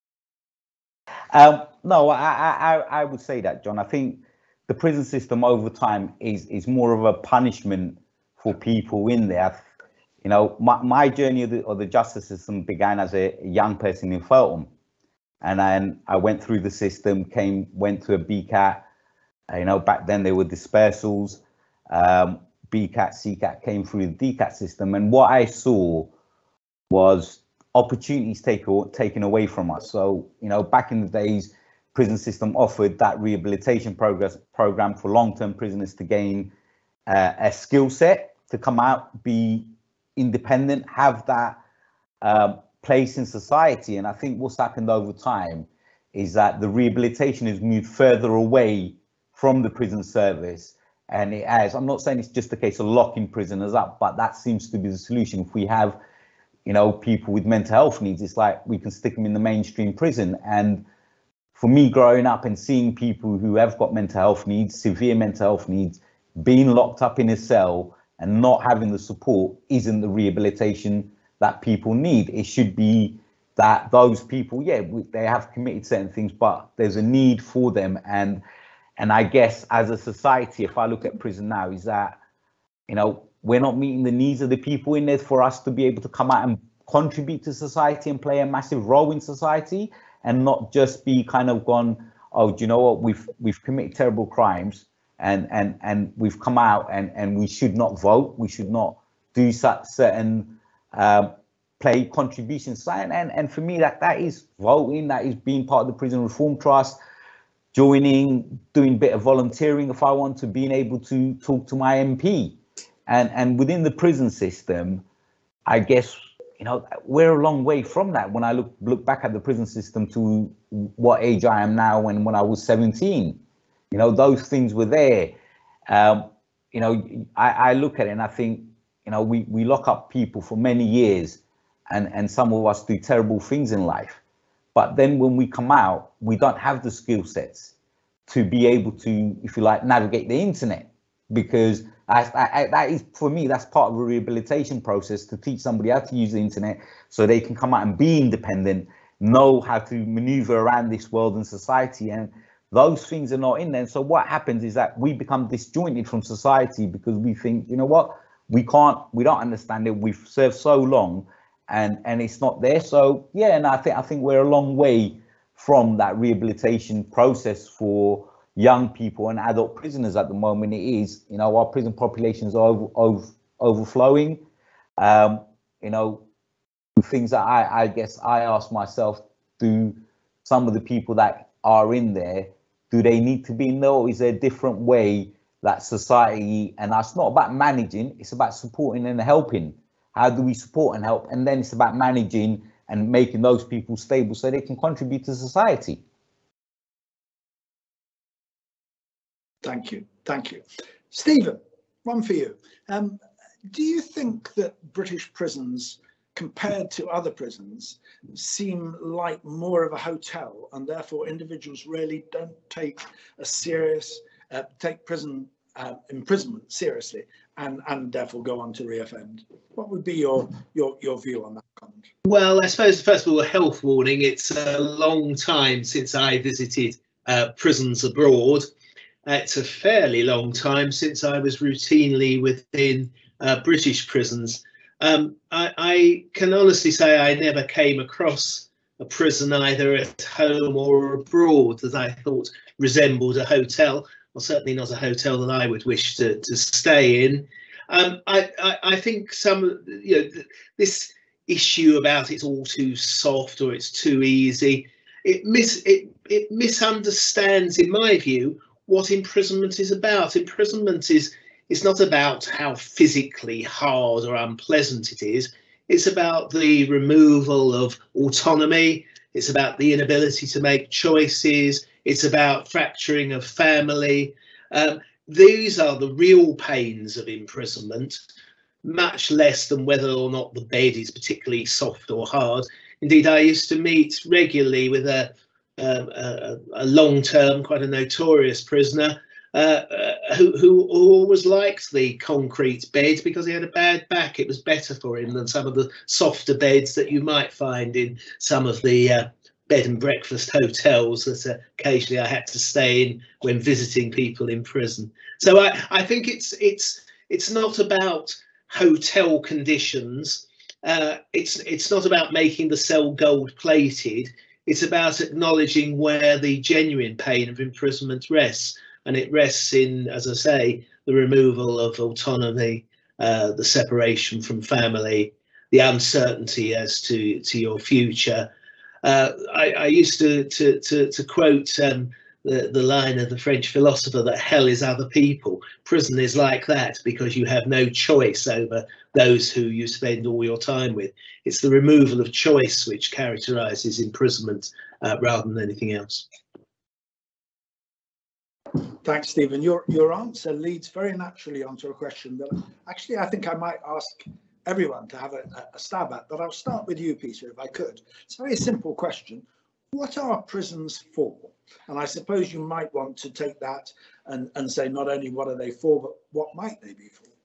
Um, no, I, I, I would say that, John. I think the prison system over time is is more of a punishment for people in there. You know, my, my journey of the, of the justice system began as a young person in Feltham, and then I went through the system, came, went to a B CAT. You know, back then there were dispersals. Um, B CAT, C CAT came through the D CAT system, and what I saw was opportunities taken taken away from us. So, you know, back in the days, prison system offered that rehabilitation progress program for long-term prisoners to gain uh, a skill set, to come out, be independent, have that uh, place in society. And I think what's happened over time is that the rehabilitation has moved further away from the prison service. And it has, I'm not saying it's just a case of locking prisoners up, but that seems to be the solution. If we have, you know, people with mental health needs, it's like we can stick them in the mainstream prison. And for me, growing up and seeing people who have got mental health needs, severe mental health needs, being locked up in a cell and not having the support isn't the rehabilitation that people need. It should be that those people, yeah, they have committed certain things, but there's a need for them. And and I guess as a society, if I look at prison now, is that, you know, we're not meeting the needs of the people in there for us to be able to come out and contribute to society and play a massive role in society, and not just be kind of gone, oh, do you know what, we've we've committed terrible crimes and and and we've come out and and we should not vote, we should not do such certain um, play contributions. And, and and for me, that that is voting, that is being part of the Prison Reform Trust, joining, doing a bit of volunteering if I want to, being able to talk to my M P. And and within the prison system, I guess, you know, we're a long way from that. When I look look back at the prison system to what age I am now, and when I was seventeen, you know, those things were there. Um, you know, I, I look at it and I think, you know, we, we lock up people for many years, and, and some of us do terrible things in life. But then when we come out, we don't have the skill sets to be able to, if you like, navigate the internet, because I, I, that is, for me, that's part of a rehabilitation process, to teach somebody how to use the internet so they can come out and be independent, know how to maneuver around this world and society. And those things are not in there. So what happens is that we become disjointed from society because we think, you know what, we can't, we don't understand it. We've served so long and, and it's not there. So yeah, and I think, I think we're a long way from that rehabilitation process for young people and adult prisoners at the moment. It is, you know, our prison populations are over, over, overflowing. Um, you know, things that I, I guess I ask myself, do some of the people that are in there, do they need to be in there, or is there a different way that society, and that's not about managing, it's about supporting and helping. How do we support and help? And then it's about managing and making those people stable so they can contribute to society. Thank you, thank you. Stephen, one for you. Um, do you think that British prisons, compared to other prisons, seem like more of a hotel, and therefore individuals really don't take a serious, uh, take prison uh, imprisonment seriously, and, and therefore go on to reoffend? What would be your, your, your view on that comment? Well, I suppose, first of all, a health warning. It's a long time since I visited uh, prisons abroad. It's a fairly long time since I was routinely within uh, British prisons. Um, I, I can honestly say I never came across a prison either at home or abroad that I thought resembled a hotel, or certainly not a hotel that I would wish to, to stay in. Um, I, I, I think some, you know, th this issue about it's all too soft or it's too easy, it, mis it, it misunderstands, in my view, what imprisonment is about. Imprisonment is It's not about how physically hard or unpleasant it is. It's about the removal of autonomy. It's about the inability to make choices. It's about fracturing of family. Um, these are the real pains of imprisonment, much less than whether or not the bed is particularly soft or hard. Indeed, I used to meet regularly with a, um, a, a long-term, quite a notorious prisoner, Uh, uh, who, who always liked the concrete bed because he had a bad back. It was better for him than some of the softer beds that you might find in some of the uh, bed and breakfast hotels that uh, occasionally I had to stay in when visiting people in prison. So I, I think it's it's it's not about hotel conditions. Uh, it's it's not about making the cell gold plated. It's about acknowledging where the genuine pain of imprisonment rests. And it rests in, as I say, the removal of autonomy, uh, the separation from family, the uncertainty as to, to your future. Uh, I, I used to, to, to, to quote um, the, the line of the French philosopher that hell is other people. Prison is like that because you have no choice over those who you spend all your time with. It's the removal of choice which characterises imprisonment uh, rather than anything else. Thanks, Stephen. Your, your answer leads very naturally onto a question that actually I think I might ask everyone to have a, a stab at, but I'll start with you, Peter, if I could. It's a very simple question. What are prisons for? And I suppose you might want to take that and, and say not only what are they for, but what might they be for?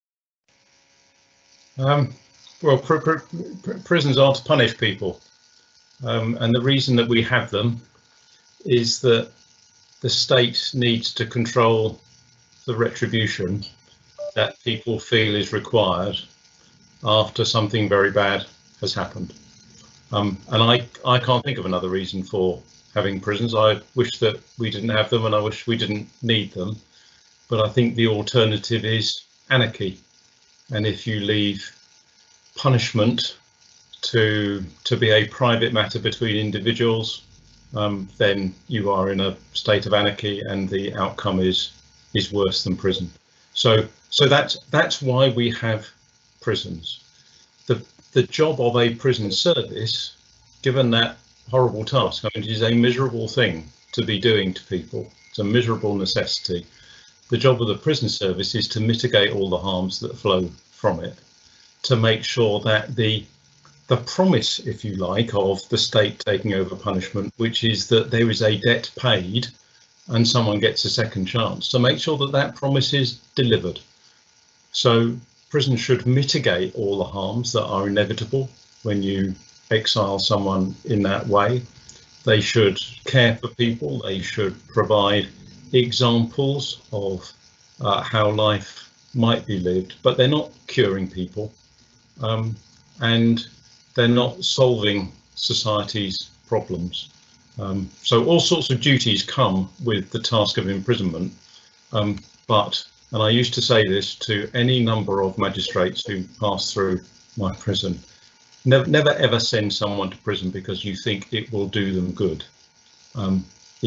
Um, well, pr pr pr prisons are to punish people. Um, and the reason that we have them is that the state needs to control the retribution that people feel is required after something very bad has happened. Um, and I, I can't think of another reason for having prisons. I wish that we didn't have them and I wish we didn't need them. But I think the alternative is anarchy. And if you leave punishment to, to be a private matter between individuals, Um, then you are in a state of anarchy, and the outcome is is worse than prison. So so that's that's why we have prisons. The the job of a prison service, given that horrible task, I mean, it is a miserable thing to be doing to people. It's a miserable necessity. The job of the prison service is to mitigate all the harms that flow from it, to make sure that the the promise, if you like, of the state taking over punishment, which is that there is a debt paid and someone gets a second chance, to make sure that that promise is delivered. So prison should mitigate all the harms that are inevitable when you exile someone in that way. They should care for people. They should provide examples of uh, how life might be lived, but they're not curing people. Um, and they're not solving society's problems. Um, so all sorts of duties come with the task of imprisonment. Um, but, and I used to say this to any number of magistrates who pass through my prison, never, never ever send someone to prison because you think it will do them good. Um, it's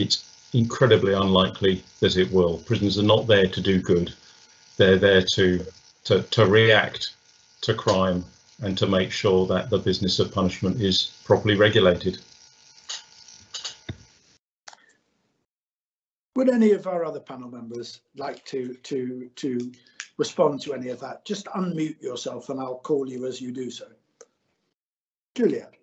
incredibly unlikely that it will. Prisons are not there to do good. They're there to, to, to react to crime and to make sure that the business of punishment is properly regulated. Would any of our other panel members like to to to respond to any of that? Just unmute yourself and I'll call you as you do so. Juliet.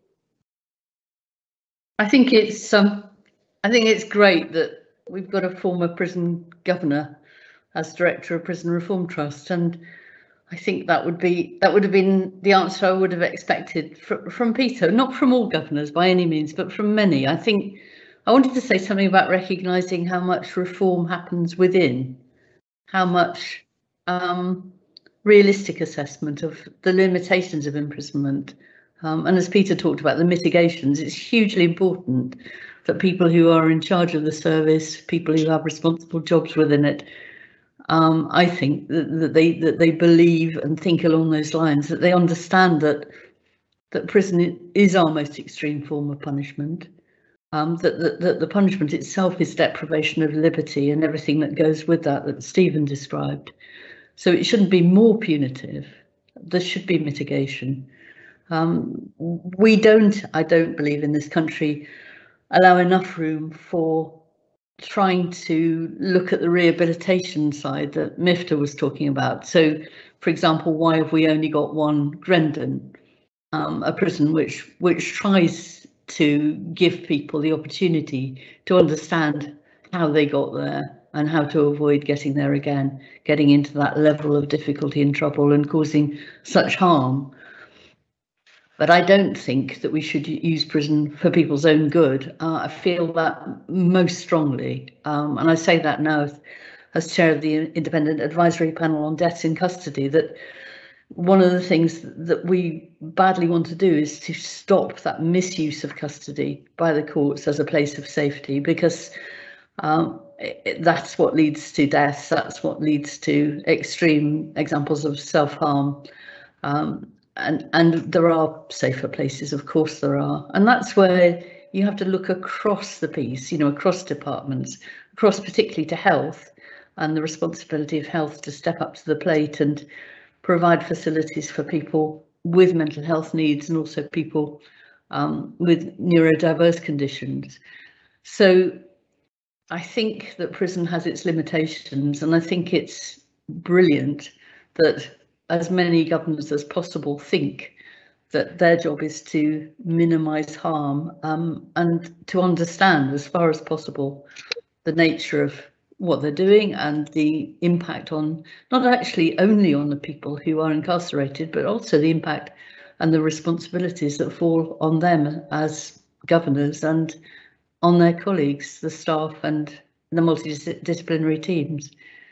I think it's um, I think it's great that we've got a former prison governor as director of Prison Reform Trust, and I think that would be that would have been the answer I would have expected fr from Peter, not from all governors by any means, but from many. I think I wanted to say something about recognising how much reform happens within, how much um, realistic assessment of the limitations of imprisonment. Um, and as Peter talked about the mitigations, it's hugely important that people who are in charge of the service, people who have responsible jobs within it, um, I think that, that they that they believe and think along those lines, that they understand that that prison is our most extreme form of punishment. Um, that, that, that the punishment itself is deprivation of liberty and everything that goes with that, that Stephen described. So it shouldn't be more punitive. There should be mitigation. Um, we don't, I don't believe in this country, allow enough room for trying to look at the rehabilitation side that Mifta was talking about. So, for example, why have we only got one Grendon, um, a prison which which tries to give people the opportunity to understand how they got there and how to avoid getting there again, getting into that level of difficulty and trouble and causing such harm. But I don't think that we should use prison for people's own good. Uh, I feel that most strongly, um, and I say that now as, as chair of the Independent Advisory Panel on Deaths in Custody, that one of the things that we badly want to do is to stop that misuse of custody by the courts as a place of safety, because um, it, that's what leads to deaths, that's what leads to extreme examples of self-harm. Um, and, and there are safer places, of course there are. And that's where you have to look across the piece, you know, across departments, across particularly to health, and the responsibility of health to step up to the plate and provide facilities for people with mental health needs and also people um, with neurodiverse conditions. So I think that prison has its limitations, and I think it's brilliant that as many governors as possible think that their job is to minimise harm um, and to understand as far as possible the nature of what they're doing and the impact on not actually only on the people who are incarcerated, but also the impact and the responsibilities that fall on them as governors and on their colleagues, the staff and the multidisciplinary teams.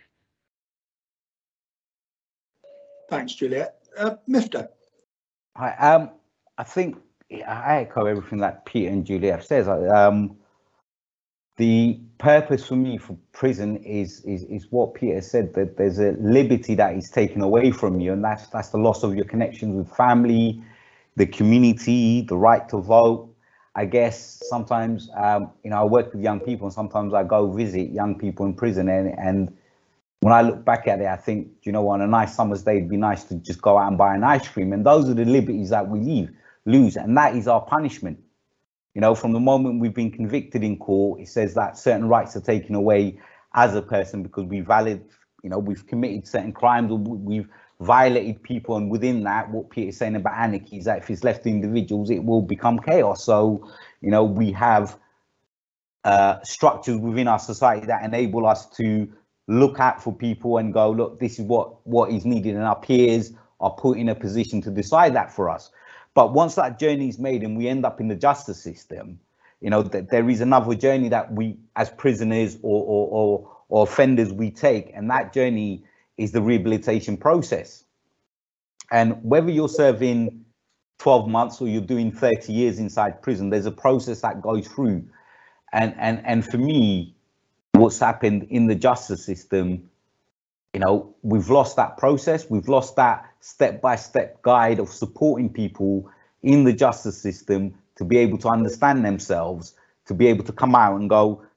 Thanks, Juliet. Uh, Mifta. Hi, um, I think I echo everything that Peter and Juliet says. Um, The purpose for me for prison is, is is what Peter said, that there's a liberty that is taken away from you, and that's that's the loss of your connections with family, the community, the right to vote. I guess sometimes um, you know, I work with young people, and sometimes I go visit young people in prison, and and when I look back at it, I think, you know, on a nice summer's day, it'd be nice to just go out and buy an ice cream, and those are the liberties that we leave lose, and that is our punishment. You know, from the moment we've been convicted in court, it says that certain rights are taken away as a person because we valid, you know, we've committed certain crimes, or we've violated people. And within that, what Peter's saying about anarchy is that if it's left to individuals, it will become chaos. So, you know, we have uh, structures within our society that enable us to look out for people and go, look, this is what, what is needed, and our peers are put in a position to decide that for us. But once that journey is made and we end up in the justice system, you know, that there is another journey that we as prisoners or, or, or, or offenders we take, and that journey is the rehabilitation process. And whether you're serving twelve months or you're doing thirty years inside prison, there's a process that goes through. And, and, and for me, what's happened in the justice system, you know, we've lost that process. We've lost that step-by-step guide of supporting people in the justice system to be able to understand themselves, to be able to come out and go,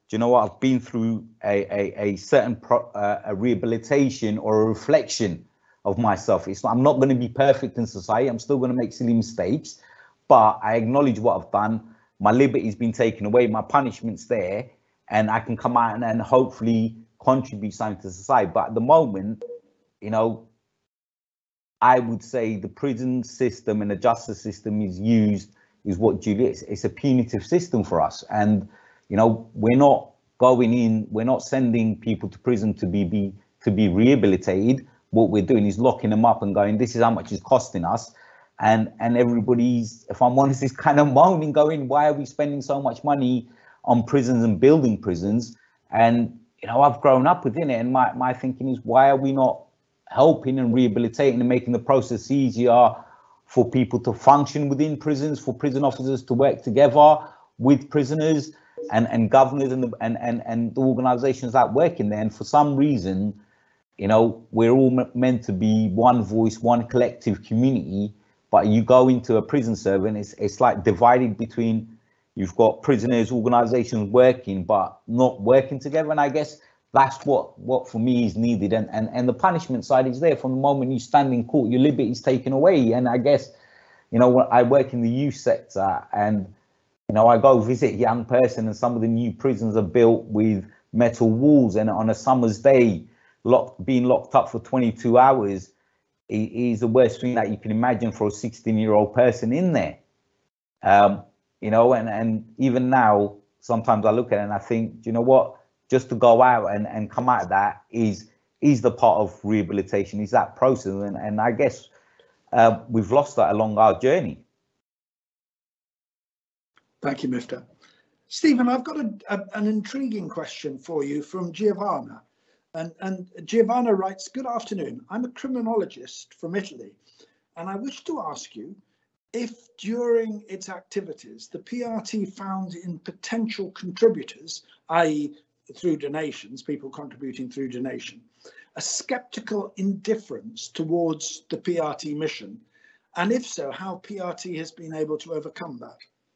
you know what, I've been through a, a, a certain pro, uh, a rehabilitation or a reflection of myself. It's not, I'm not going to be perfect in society. I'm still going to make silly mistakes, but I acknowledge what I've done. My liberty's been taken away, my punishment's there, and I can come out and, and hopefully contribute something to society. But at the moment, you know, I would say the prison system and the justice system is used, is what Juliet is. It's a punitive system for us. And, you know, we're not going in, we're not sending people to prison to be, be to be rehabilitated. What we're doing is locking them up and going, this is how much it's costing us. And and everybody's, if I'm honest, is kind of moaning, going, why are we spending so much money on prisons and building prisons? And, you know, I've grown up within it, and my, my thinking is, why are we not helping and rehabilitating and making the process easier for people to function within prisons, for prison officers to work together with prisoners and, and governors and the, and, and, and the organizations that work in there? And for some reason, you know, we're all meant to be one voice, one collective community, but you go into a prison server and it's, it's like divided between, you've got prisoners, organizations working, but not working together. And I guess that's what, what for me is needed. And, and, and the punishment side is there from the moment you stand in court, your liberty is taken away. And I guess, you know, when I work in the youth sector and, you know, I go visit a young person, and some of the new prisons are built with metal walls, and on a summer's day, locked, being locked up for twenty-two hours is the worst thing that you can imagine for a sixteen year old person in there. Um, you know, and, and even now, sometimes I look at it and I think, do you know what, just to go out and, and come out of that is, is the part of rehabilitation, is that process. And, and I guess uh, we've lost that along our journey. Thank you, Mifta. Stephen, I've got a, a, an intriguing question for you from Giovanna. And, and Giovanna writes, good afternoon. I'm a criminologist from Italy, and I wish to ask you if during its activities, the P R T found in potential contributors, that is through donations, people contributing through donation, a skeptical indifference towards the P R T mission, and if so, how P R T has been able to overcome that.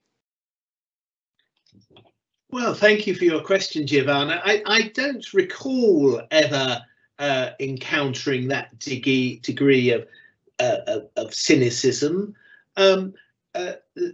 Well, thank you for your question, Giovanna. I, I don't recall ever uh, encountering that degree, degree of, uh, of, of cynicism. Um, uh,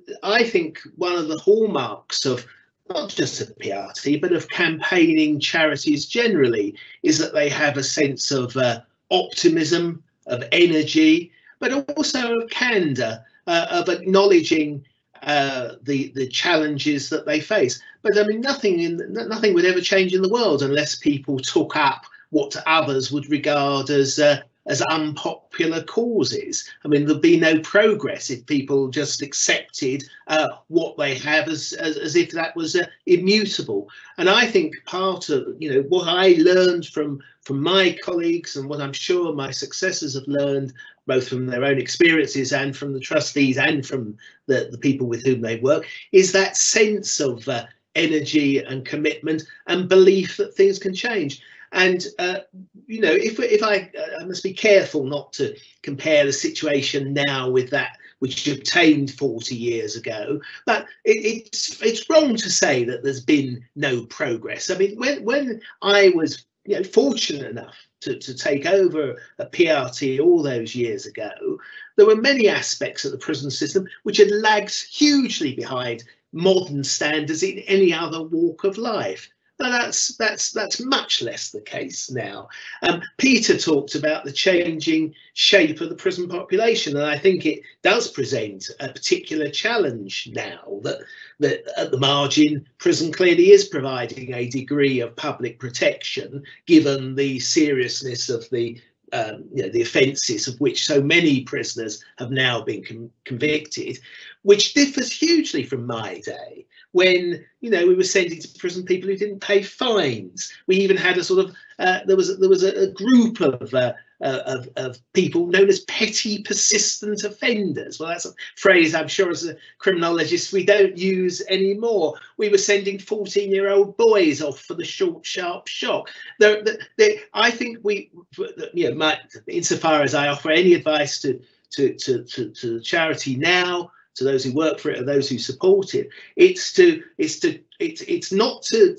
I think one of the hallmarks of not just of P R T, but of campaigning charities generally, is that they have a sense of uh, optimism, of energy, but also of candour, uh, of acknowledging uh, the the challenges that they face. But I mean, nothing in nothing would ever change in the world unless people took up what others would regard as uh, as unpopular causes. I mean, there'd be no progress if people just accepted uh, what they have as, as as if that was uh, immutable. And I think part of, you know, what I learned from from my colleagues, and what I'm sure my successors have learned, both from their own experiences and from the trustees and from the, the people with whom they work, is that sense of uh, energy and commitment and belief that things can change. And, uh, you know, if, if I, I must be careful not to compare the situation now with that which obtained forty years ago, but it, it's it's wrong to say that there's been no progress. I mean, when, when I was, you know, fortunate enough to, to take over a P R T all those years ago, there were many aspects of the prison system which had lagged hugely behind modern standards in any other walk of life. Now that's that's that's much less the case now. Um, Peter talked about the changing shape of the prison population, and I think it does present a particular challenge now that that at the margin, prison clearly is providing a degree of public protection, given the seriousness of the um, you know, the offences of which so many prisoners have now been con convicted, which differs hugely from my day, when, you know, we were sending to prison people who didn't pay fines. We even had a sort of uh, there was a, there was a, a group of, uh, uh, of of people known as petty persistent offenders. Well, that's a phrase I'm sure as a criminologist we don't use anymore. We were sending fourteen year old boys off for the short, sharp shock. They're, they're, I think we, you know, my, insofar as I offer any advice to to to to, to the charity now, to those who work for it or those who support it, it's to it's to it's it's not to to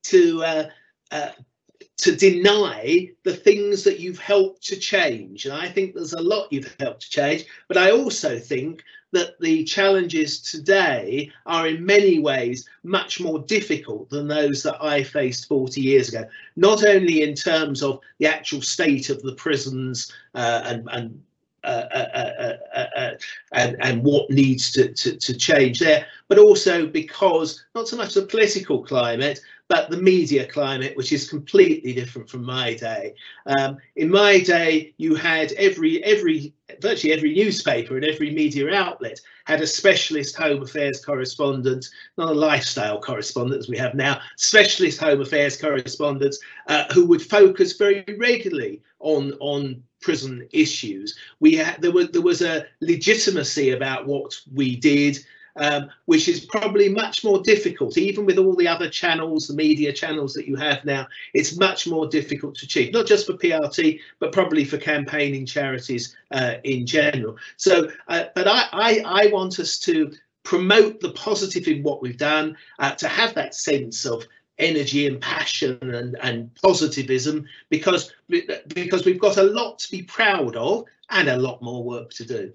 to uh, uh, to deny the things that you've helped to change. And I think there's a lot you've helped to change, but I also think that the challenges today are in many ways much more difficult than those that I faced forty years ago, not only in terms of the actual state of the prisons uh, and, and Uh, uh, uh, uh, uh, and, and what needs to, to, to change there, but also because not so much the political climate, but the media climate, which is completely different from my day. Um, in my day, you had every, every, virtually every newspaper and every media outlet had a specialist home affairs correspondent, not a lifestyle correspondent as we have now, specialist home affairs correspondents uh, who would focus very regularly on, on prison issues. We had there was there was a legitimacy about what we did, um, which is probably much more difficult, even with all the other channels, the media channels that you have now. It's much more difficult to achieve, not just for P R T, but probably for campaigning charities uh, in general. So, uh, but I, I I want us to promote the positive in what we've done, uh, to have that sense of energy and passion and, and positivism, because because we've got a lot to be proud of and a lot more work to do.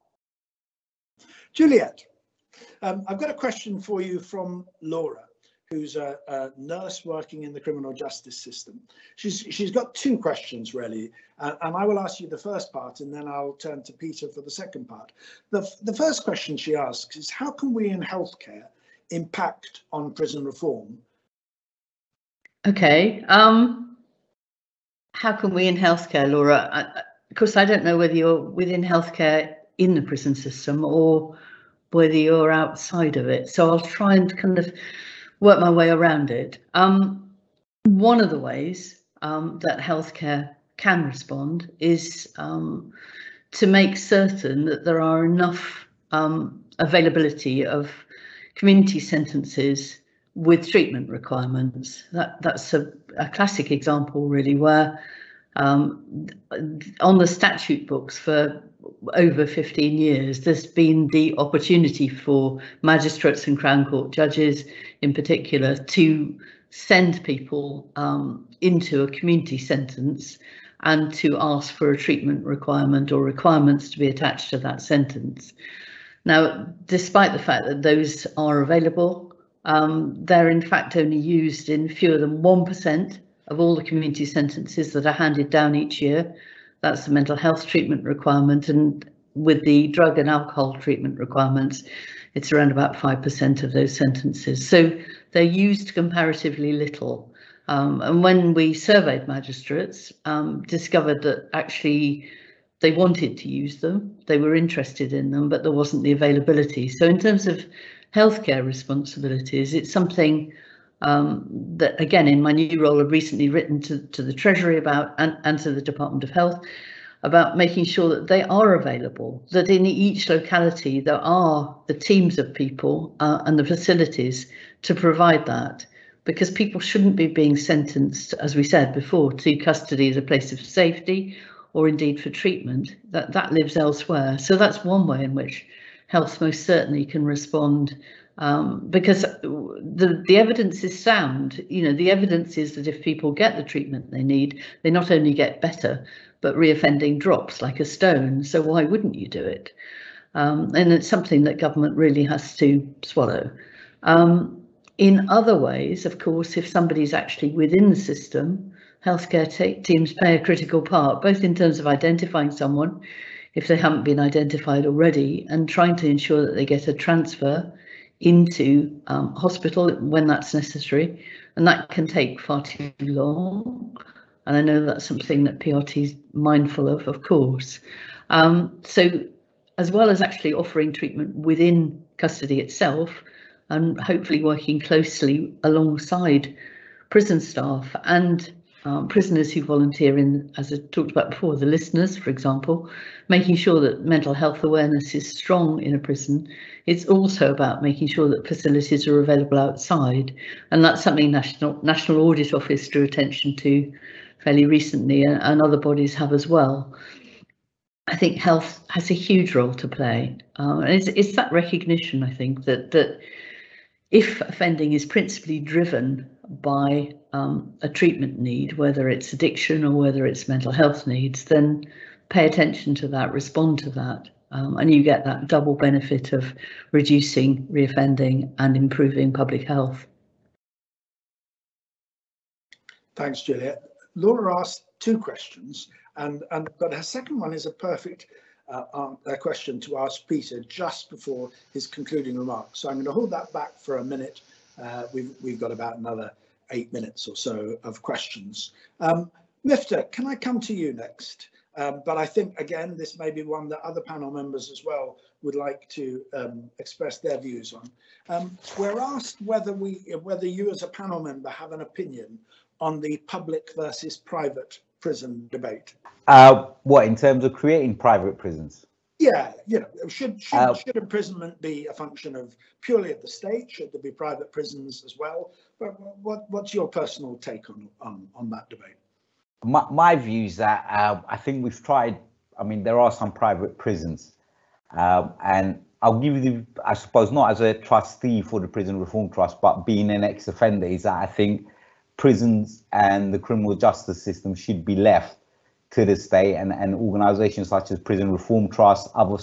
Juliet, um, I've got a question for you from Laura, who's a, a nurse working in the criminal justice system. She's she's got two questions really, uh, and I will ask you the first part, and then I'll turn to Peter for the second part. The the first question she asks is, how can we in healthcare impact on prison reform? Okay, um, how can we in healthcare, Laura? I, of course, I don't know whether you're within healthcare in the prison system or whether you're outside of it. So I'll try and kind of work my way around it. Um, one of the ways um, that healthcare can respond is um, to make certain that there are enough um, availability of community sentences with treatment requirements. That that's a, a classic example really, where um, on the statute books for over fifteen years there's been the opportunity for magistrates and Crown Court judges in particular to send people um, into a community sentence and to ask for a treatment requirement or requirements to be attached to that sentence. Now, despite the fact that those are available, Um, they're in fact only used in fewer than one percent of all the community sentences that are handed down each year. That's the mental health treatment requirement, and with the drug and alcohol treatment requirements, it's around about five percent of those sentences. So they're used comparatively little. Um, and when we surveyed magistrates, um, discovered that actually they wanted to use them, they were interested in them, but there wasn't the availability. So in terms of healthcare responsibilities, it's something um, that, again, in my new role, I've recently written to, to the Treasury about and, and to the Department of Health about making sure that they are available, that in each locality there are the teams of people uh, and the facilities to provide that, because people shouldn't be being sentenced, as we said before, to custody as a place of safety or indeed for treatment. That, that lives elsewhere. So that's one way in which health most certainly can respond, um, because the, the evidence is sound. You know, the evidence is that if people get the treatment they need, they not only get better, but reoffending drops like a stone. So why wouldn't you do it? Um, and it's something that government really has to swallow. Um, in other ways, of course, if somebody's actually within the system, healthcare teams play a critical part, both in terms of identifying someone if they haven't been identified already, and trying to ensure that they get a transfer into um, hospital when that's necessary, and that can take far too long. And I know that's something that P R T is mindful of, of course. Um, so as well as actually offering treatment within custody itself, and hopefully working closely alongside prison staff and Um, prisoners who volunteer in, as I talked about before, the listeners, for example, making sure that mental health awareness is strong in a prison. It's also about making sure that facilities are available outside, and that's something National National Audit Office drew attention to fairly recently, and, and other bodies have as well. I think health has a huge role to play, uh, and it's, it's that recognition, I think, that that if offending is principally driven by um, a treatment need, whether it's addiction or whether it's mental health needs, then pay attention to that, respond to that, um, and you get that double benefit of reducing reoffending and improving public health. Thanks, Juliet. Laura asked two questions, and, and but her second one is a perfect uh, um, a question to ask Peter just before his concluding remarks. So I'm going to hold that back for a minute. Uh, we've, we've got about another eight minutes or so of questions. Um, Mifta, can I come to you next? Um, but I think, again, this may be one that other panel members as well would like to um, express their views on. Um, we're asked whether we, whether you as a panel member have an opinion on the public versus private prison debate. Uh, what, in terms of creating private prisons? Yeah, you know, should should, Uh, should imprisonment be a function of purely of the state? Should there be private prisons as well? But what what's your personal take on on, on that debate? My, my view is that uh, I think we've tried, I mean, there are some private prisons, um, and I'll give you the, I suppose, not as a trustee for the Prison Reform Trust, but being an ex-offender, is that I think prisons and the criminal justice system should be left to the state, and, and organisations such as Prison Reform Trust, other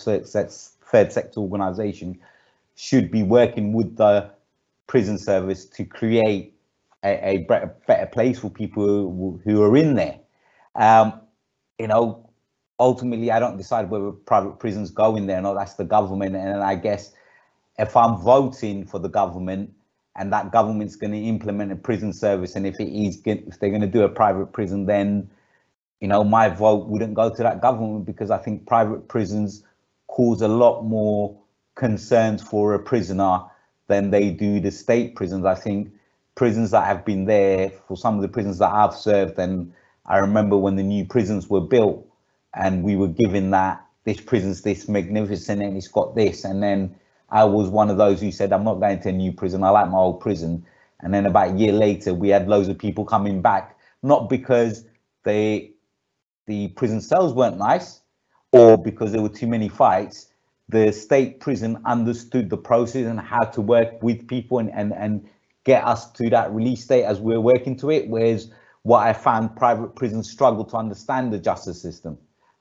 third sector organisations should be working with the prison service to create a, a better, better place for people who, who are in there. Um, you know, ultimately, I don't decide whether private prisons go in there or not. That's the government, and I guess if I'm voting for the government and that government's going to implement a prison service, and if it is, if they're going to do a private prison, then you know, my vote wouldn't go to that government, because I think private prisons cause a lot more concerns for a prisoner than they do the state prisons. I think prisons that have been there, for some of the prisons that I've served, and I remember when the new prisons were built and we were given that this prison's this magnificent and it's got this, and then I was one of those who said, I'm not going to a new prison, I like my old prison. And then about a year later, we had loads of people coming back, not because they the prison cells weren't nice or because there were too many fights. The state prison understood the process and how to work with people and, and, and get us to that release date as we're working to it, whereas what I found, private prisons struggle to understand the justice system.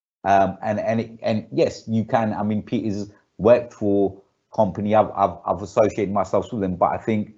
Um, and and it, and yes, you can, I mean, Peter's worked for company, I've, I've, I've associated myself with them, but I think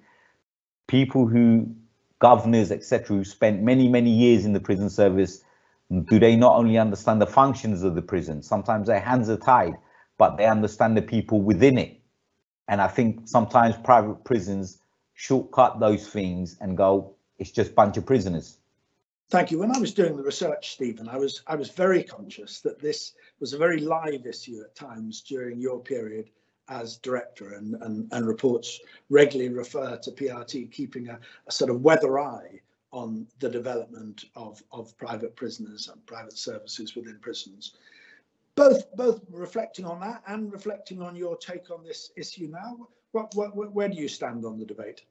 people who, governors, et cetera, who spent many, many years in the prison service, do they not only understand the functions of the prison? Sometimes their hands are tied, but they understand the people within it. And I think sometimes private prisons shortcut those things and go, it's just a bunch of prisoners. Thank you. When I was doing the research, Stephen, I was I was very conscious that this was a very live issue at times during your period as director, and, and, and reports regularly refer to P R T keeping a, a sort of weather eye on the development of, of private prisoners and private services within prisons. Both both reflecting on that and reflecting on your take on this issue now, what, what, where do you stand on the debate?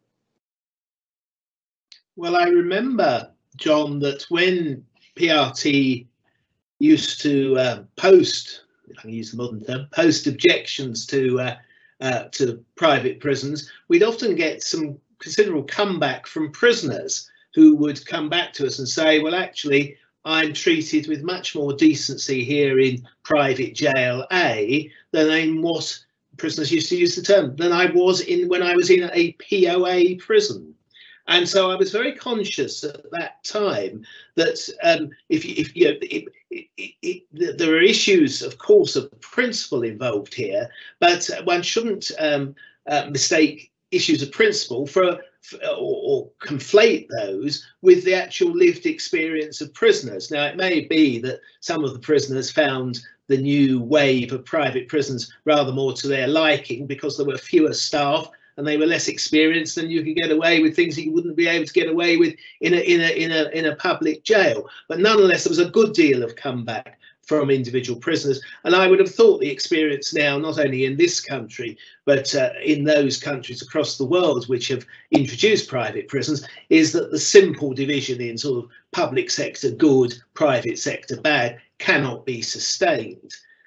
Well, I remember, John, that when P R T used to uh, post, if I can use the modern term, post objections to uh, uh, to private prisons, we'd often get some considerable comeback from prisoners who would come back to us and say, well, actually, I'm treated with much more decency here in private jail A than in what prisoners used to use the term, than I was in when I was in a P O A prison. And so I was very conscious at that time that um, if, if you know, it, it, it, it, there are issues, of course, of principle involved here, but one shouldn't um, uh, mistake issues of principle for Or, or conflate those with the actual lived experience of prisoners. Now, it may be that some of the prisoners found the new wave of private prisons rather more to their liking because there were fewer staff and they were less experienced, and you could get away with things that you wouldn't be able to get away with in a in a in a in a public jail. But nonetheless, there was a good deal of comeback from individual prisoners, and I would have thought the experience now, not only in this country but uh, in those countries across the world which have introduced private prisons, is that the simple division in sort of public sector good, private sector bad cannot be sustained.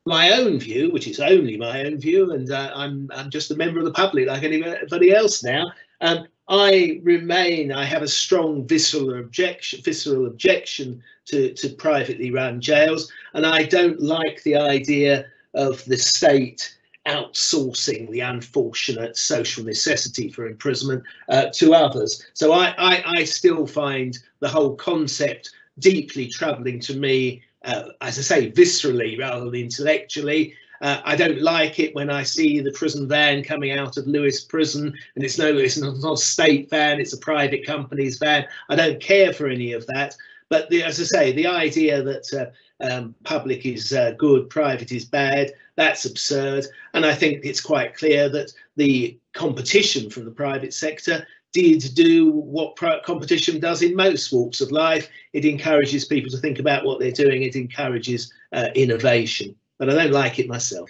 my own view, which is only my own view, and uh, I'm, I'm just a member of the public like anybody else now, um, I remain, I have a strong visceral objection, visceral objection to, to privately run jails, and I don't like the idea of the state outsourcing the unfortunate social necessity for imprisonment uh, to others. So I, I, I still find the whole concept deeply troubling to me, uh, as I say, viscerally rather than intellectually. Uh, I don't like it when I see the prison van coming out of Lewis Prison, and it's no, it's not, not a state van, it's a private company's van. I don't care for any of that. But the, as I say, the idea that uh, um, public is uh, good, private is bad, that's absurd. And I think it's quite clear that the competition from the private sector did do what competition does in most walks of life. It encourages people to think about what they're doing. It encourages uh, innovation. But I don't like it myself.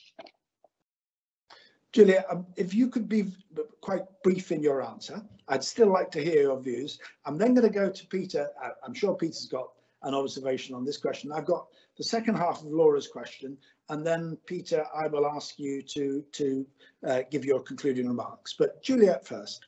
Juliet, um, if you could be quite brief in your answer, I'd still like to hear your views. I'm then going to go to Peter. I'm sure Peter's got an observation on this question. I've got the second half of Laura's question, and then Peter, I will ask you to, to uh, give your concluding remarks. But Juliet first.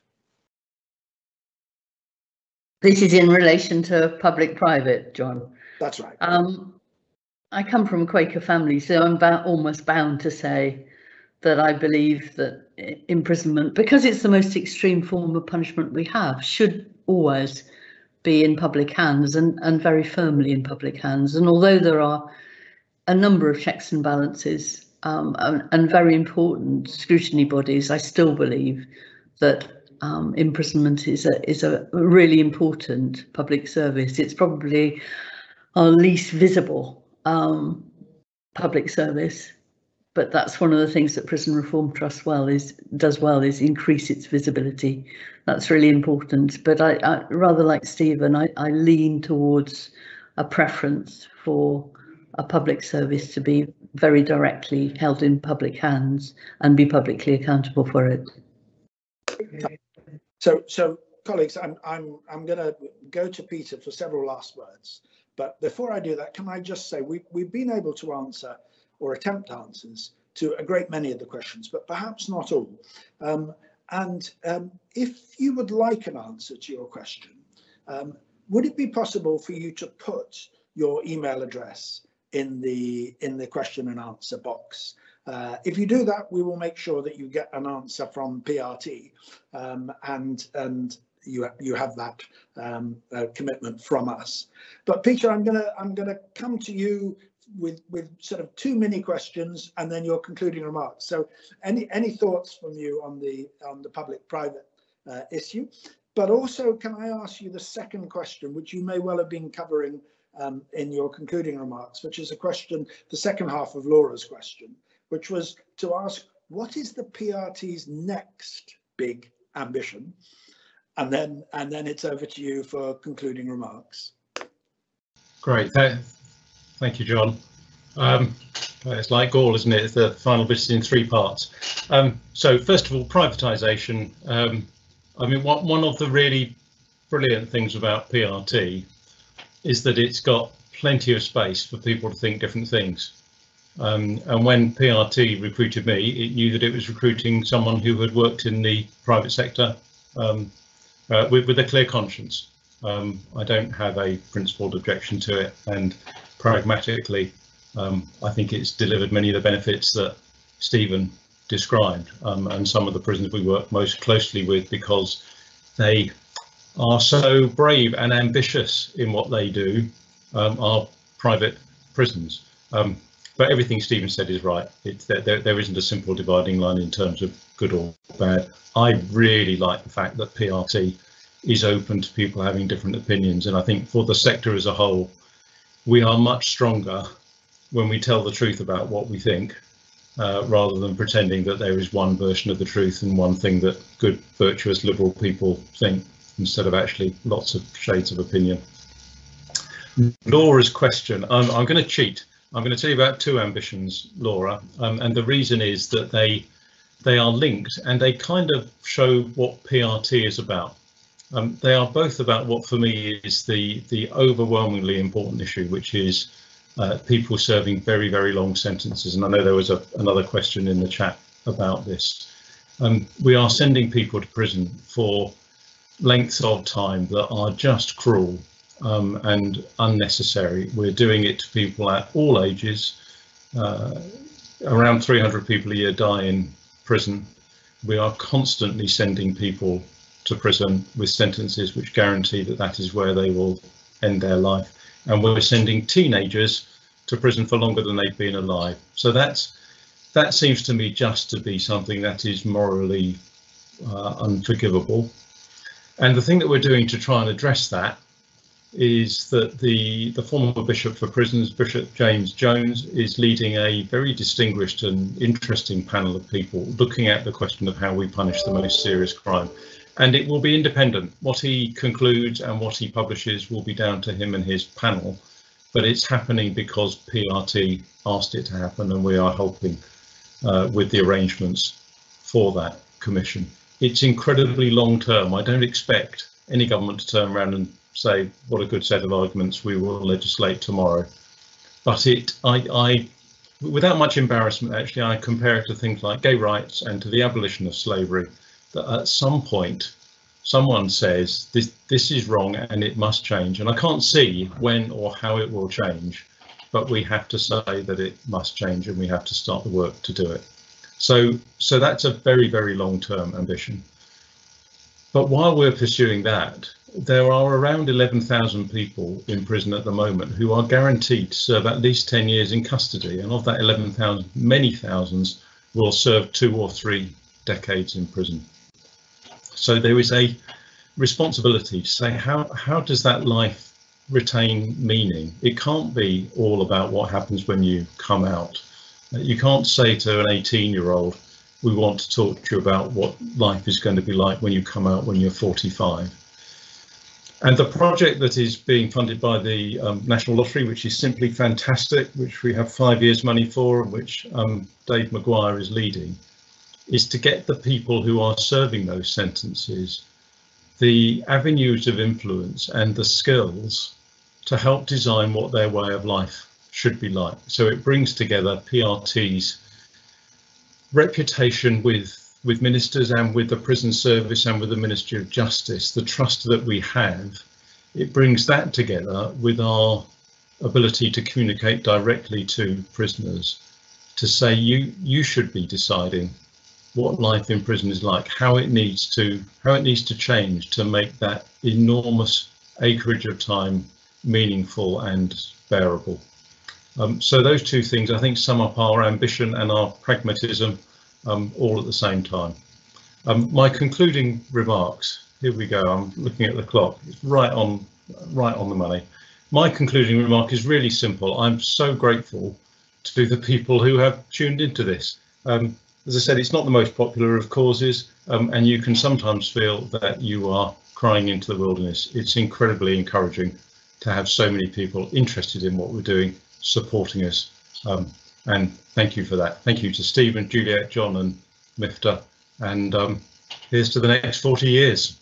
This is in relation to public-private, John. That's right. Um, I come from a Quaker family, so I'm about almost bound to say that I believe that imprisonment, because it's the most extreme form of punishment we have, should always be in public hands and, and very firmly in public hands. And although there are a number of checks and balances um, and, and very important scrutiny bodies, I still believe that um, imprisonment is a, is a really important public service. It's probably our least visible um, public service. But that's one of the things that Prison Reform Trust well is does well is increase its visibility. That's really important. But I, I rather like Stephen, I, I lean towards a preference for a public service to be very directly held in public hands and be publicly accountable for it. So, so colleagues, I'm I'm I'm going to go to Peter for several last words. But before I do that, can I just say we we've been able to answer or attempt answers to a great many of the questions, but perhaps not all. Um, and um, if you would like an answer to your question, um, would it be possible for you to put your email address in the in the question and answer box? Uh, if you do that, we will make sure that you get an answer from P R T, um, and and you you have that um, uh, commitment from us. But Peter, I'm gonna I'm gonna come to you with with sort of two mini questions and then your concluding remarks. So any any thoughts from you on the on the public private uh, issue? But also, can I ask you the second question, which you may well have been covering um, in your concluding remarks, which is a question, the second half of Laura's question, which was to ask, what is the P R T's next big ambition? And then and then it's over to you for concluding remarks. Great. Thank you, John. Um, it's like Gaul, isn't it? It's the final bit is in three parts. Um, so first of all, privatisation. Um, I mean, one, one of the really brilliant things about P R T is that it's got plenty of space for people to think different things. Um, and when P R T recruited me, it knew that it was recruiting someone who had worked in the private sector um, uh, with, with a clear conscience. Um, I don't have a principled objection to it, and pragmatically, um, I think it's delivered many of the benefits that Stephen described, um, and some of the prisons we work most closely with because they are so brave and ambitious in what they do, um, are private prisons. Um, but everything Stephen said is right. It's, there, there, there isn't a simple dividing line in terms of good or bad. I really like the fact that P R T is open to people having different opinions, and I think for the sector as a whole, we are much stronger when we tell the truth about what we think, uh, rather than pretending that there is one version of the truth and one thing that good, virtuous, liberal people think, instead of actually lots of shades of opinion. Laura's question, um, I'm going to cheat. I'm going to tell you about two ambitions, Laura, um, and the reason is that they they are linked and they kind of show what P R T is about. Um, they are both about what for me is the the overwhelmingly important issue, which is uh, people serving very, very long sentences. And I know there was a, another question in the chat about this. Um, we are sending people to prison for lengths of time that are just cruel um, and unnecessary. We're doing it to people at all ages. Uh, around three hundred people a year die in prison. We are constantly sending people to prison with sentences which guarantee that that is where they will end their life. And we're sending teenagers to prison for longer than they've been alive. So that's that seems to me just to be something that is morally uh, unforgivable. And the thing that we're doing to try and address that is that the, the former Bishop for Prisons, Bishop James Jones, is leading a very distinguished and interesting panel of people looking at the question of how we punish the most serious crime. And it will be independent. What he concludes and what he publishes will be down to him and his panel. But it's happening because P R T asked it to happen, and we are helping uh, with the arrangements for that commission. It's incredibly long term. I don't expect any government to turn around and say, what a good set of arguments, we will legislate tomorrow. But it, I, I, without much embarrassment, actually, I compare it to things like gay rights and to the abolition of slavery, that at some point, someone says, this, this is wrong and it must change. And I can't see when or how it will change, but we have to say that it must change and we have to start the work to do it. So, so that's a very, very long-term ambition. But while we're pursuing that, there are around eleven thousand people in prison at the moment who are guaranteed to serve at least ten years in custody. And of that eleven thousand, many thousands will serve two or three decades in prison. So there is a responsibility to say, how, how does that life retain meaning? It can't be all about what happens when you come out. You can't say to an eighteen year old, we want to talk to you about what life is going to be like when you come out when you're forty-five. And the project that is being funded by the um, National Lottery, which is simply fantastic, which we have five years money for, and which um, Dave Maguire is leading, is to get the people who are serving those sentences the avenues of influence and the skills to help design what their way of life should be like. So it brings together P R T's reputation with with ministers and with the prison service and with the Ministry of Justice, the trust that we have. It brings that together with our ability to communicate directly to prisoners, to say you you should be deciding what life in prison is like, how it needs to how it needs to change to make that enormous acreage of time meaningful and bearable. Um, so those two things, I think, sum up our ambition and our pragmatism um, all at the same time. Um, my concluding remarks, here we go, I'm looking at the clock, it's right on, right on the money. My concluding remark is really simple. I'm so grateful to the people who have tuned into this. Um, as I said, it's not the most popular of causes, um, and you can sometimes feel that you are crying into the wilderness. It's incredibly encouraging to have so many people interested in what we're doing, supporting us, um, and thank you for that. Thank you to Stephen, Juliet, John and Mifta, and um, here's to the next forty years.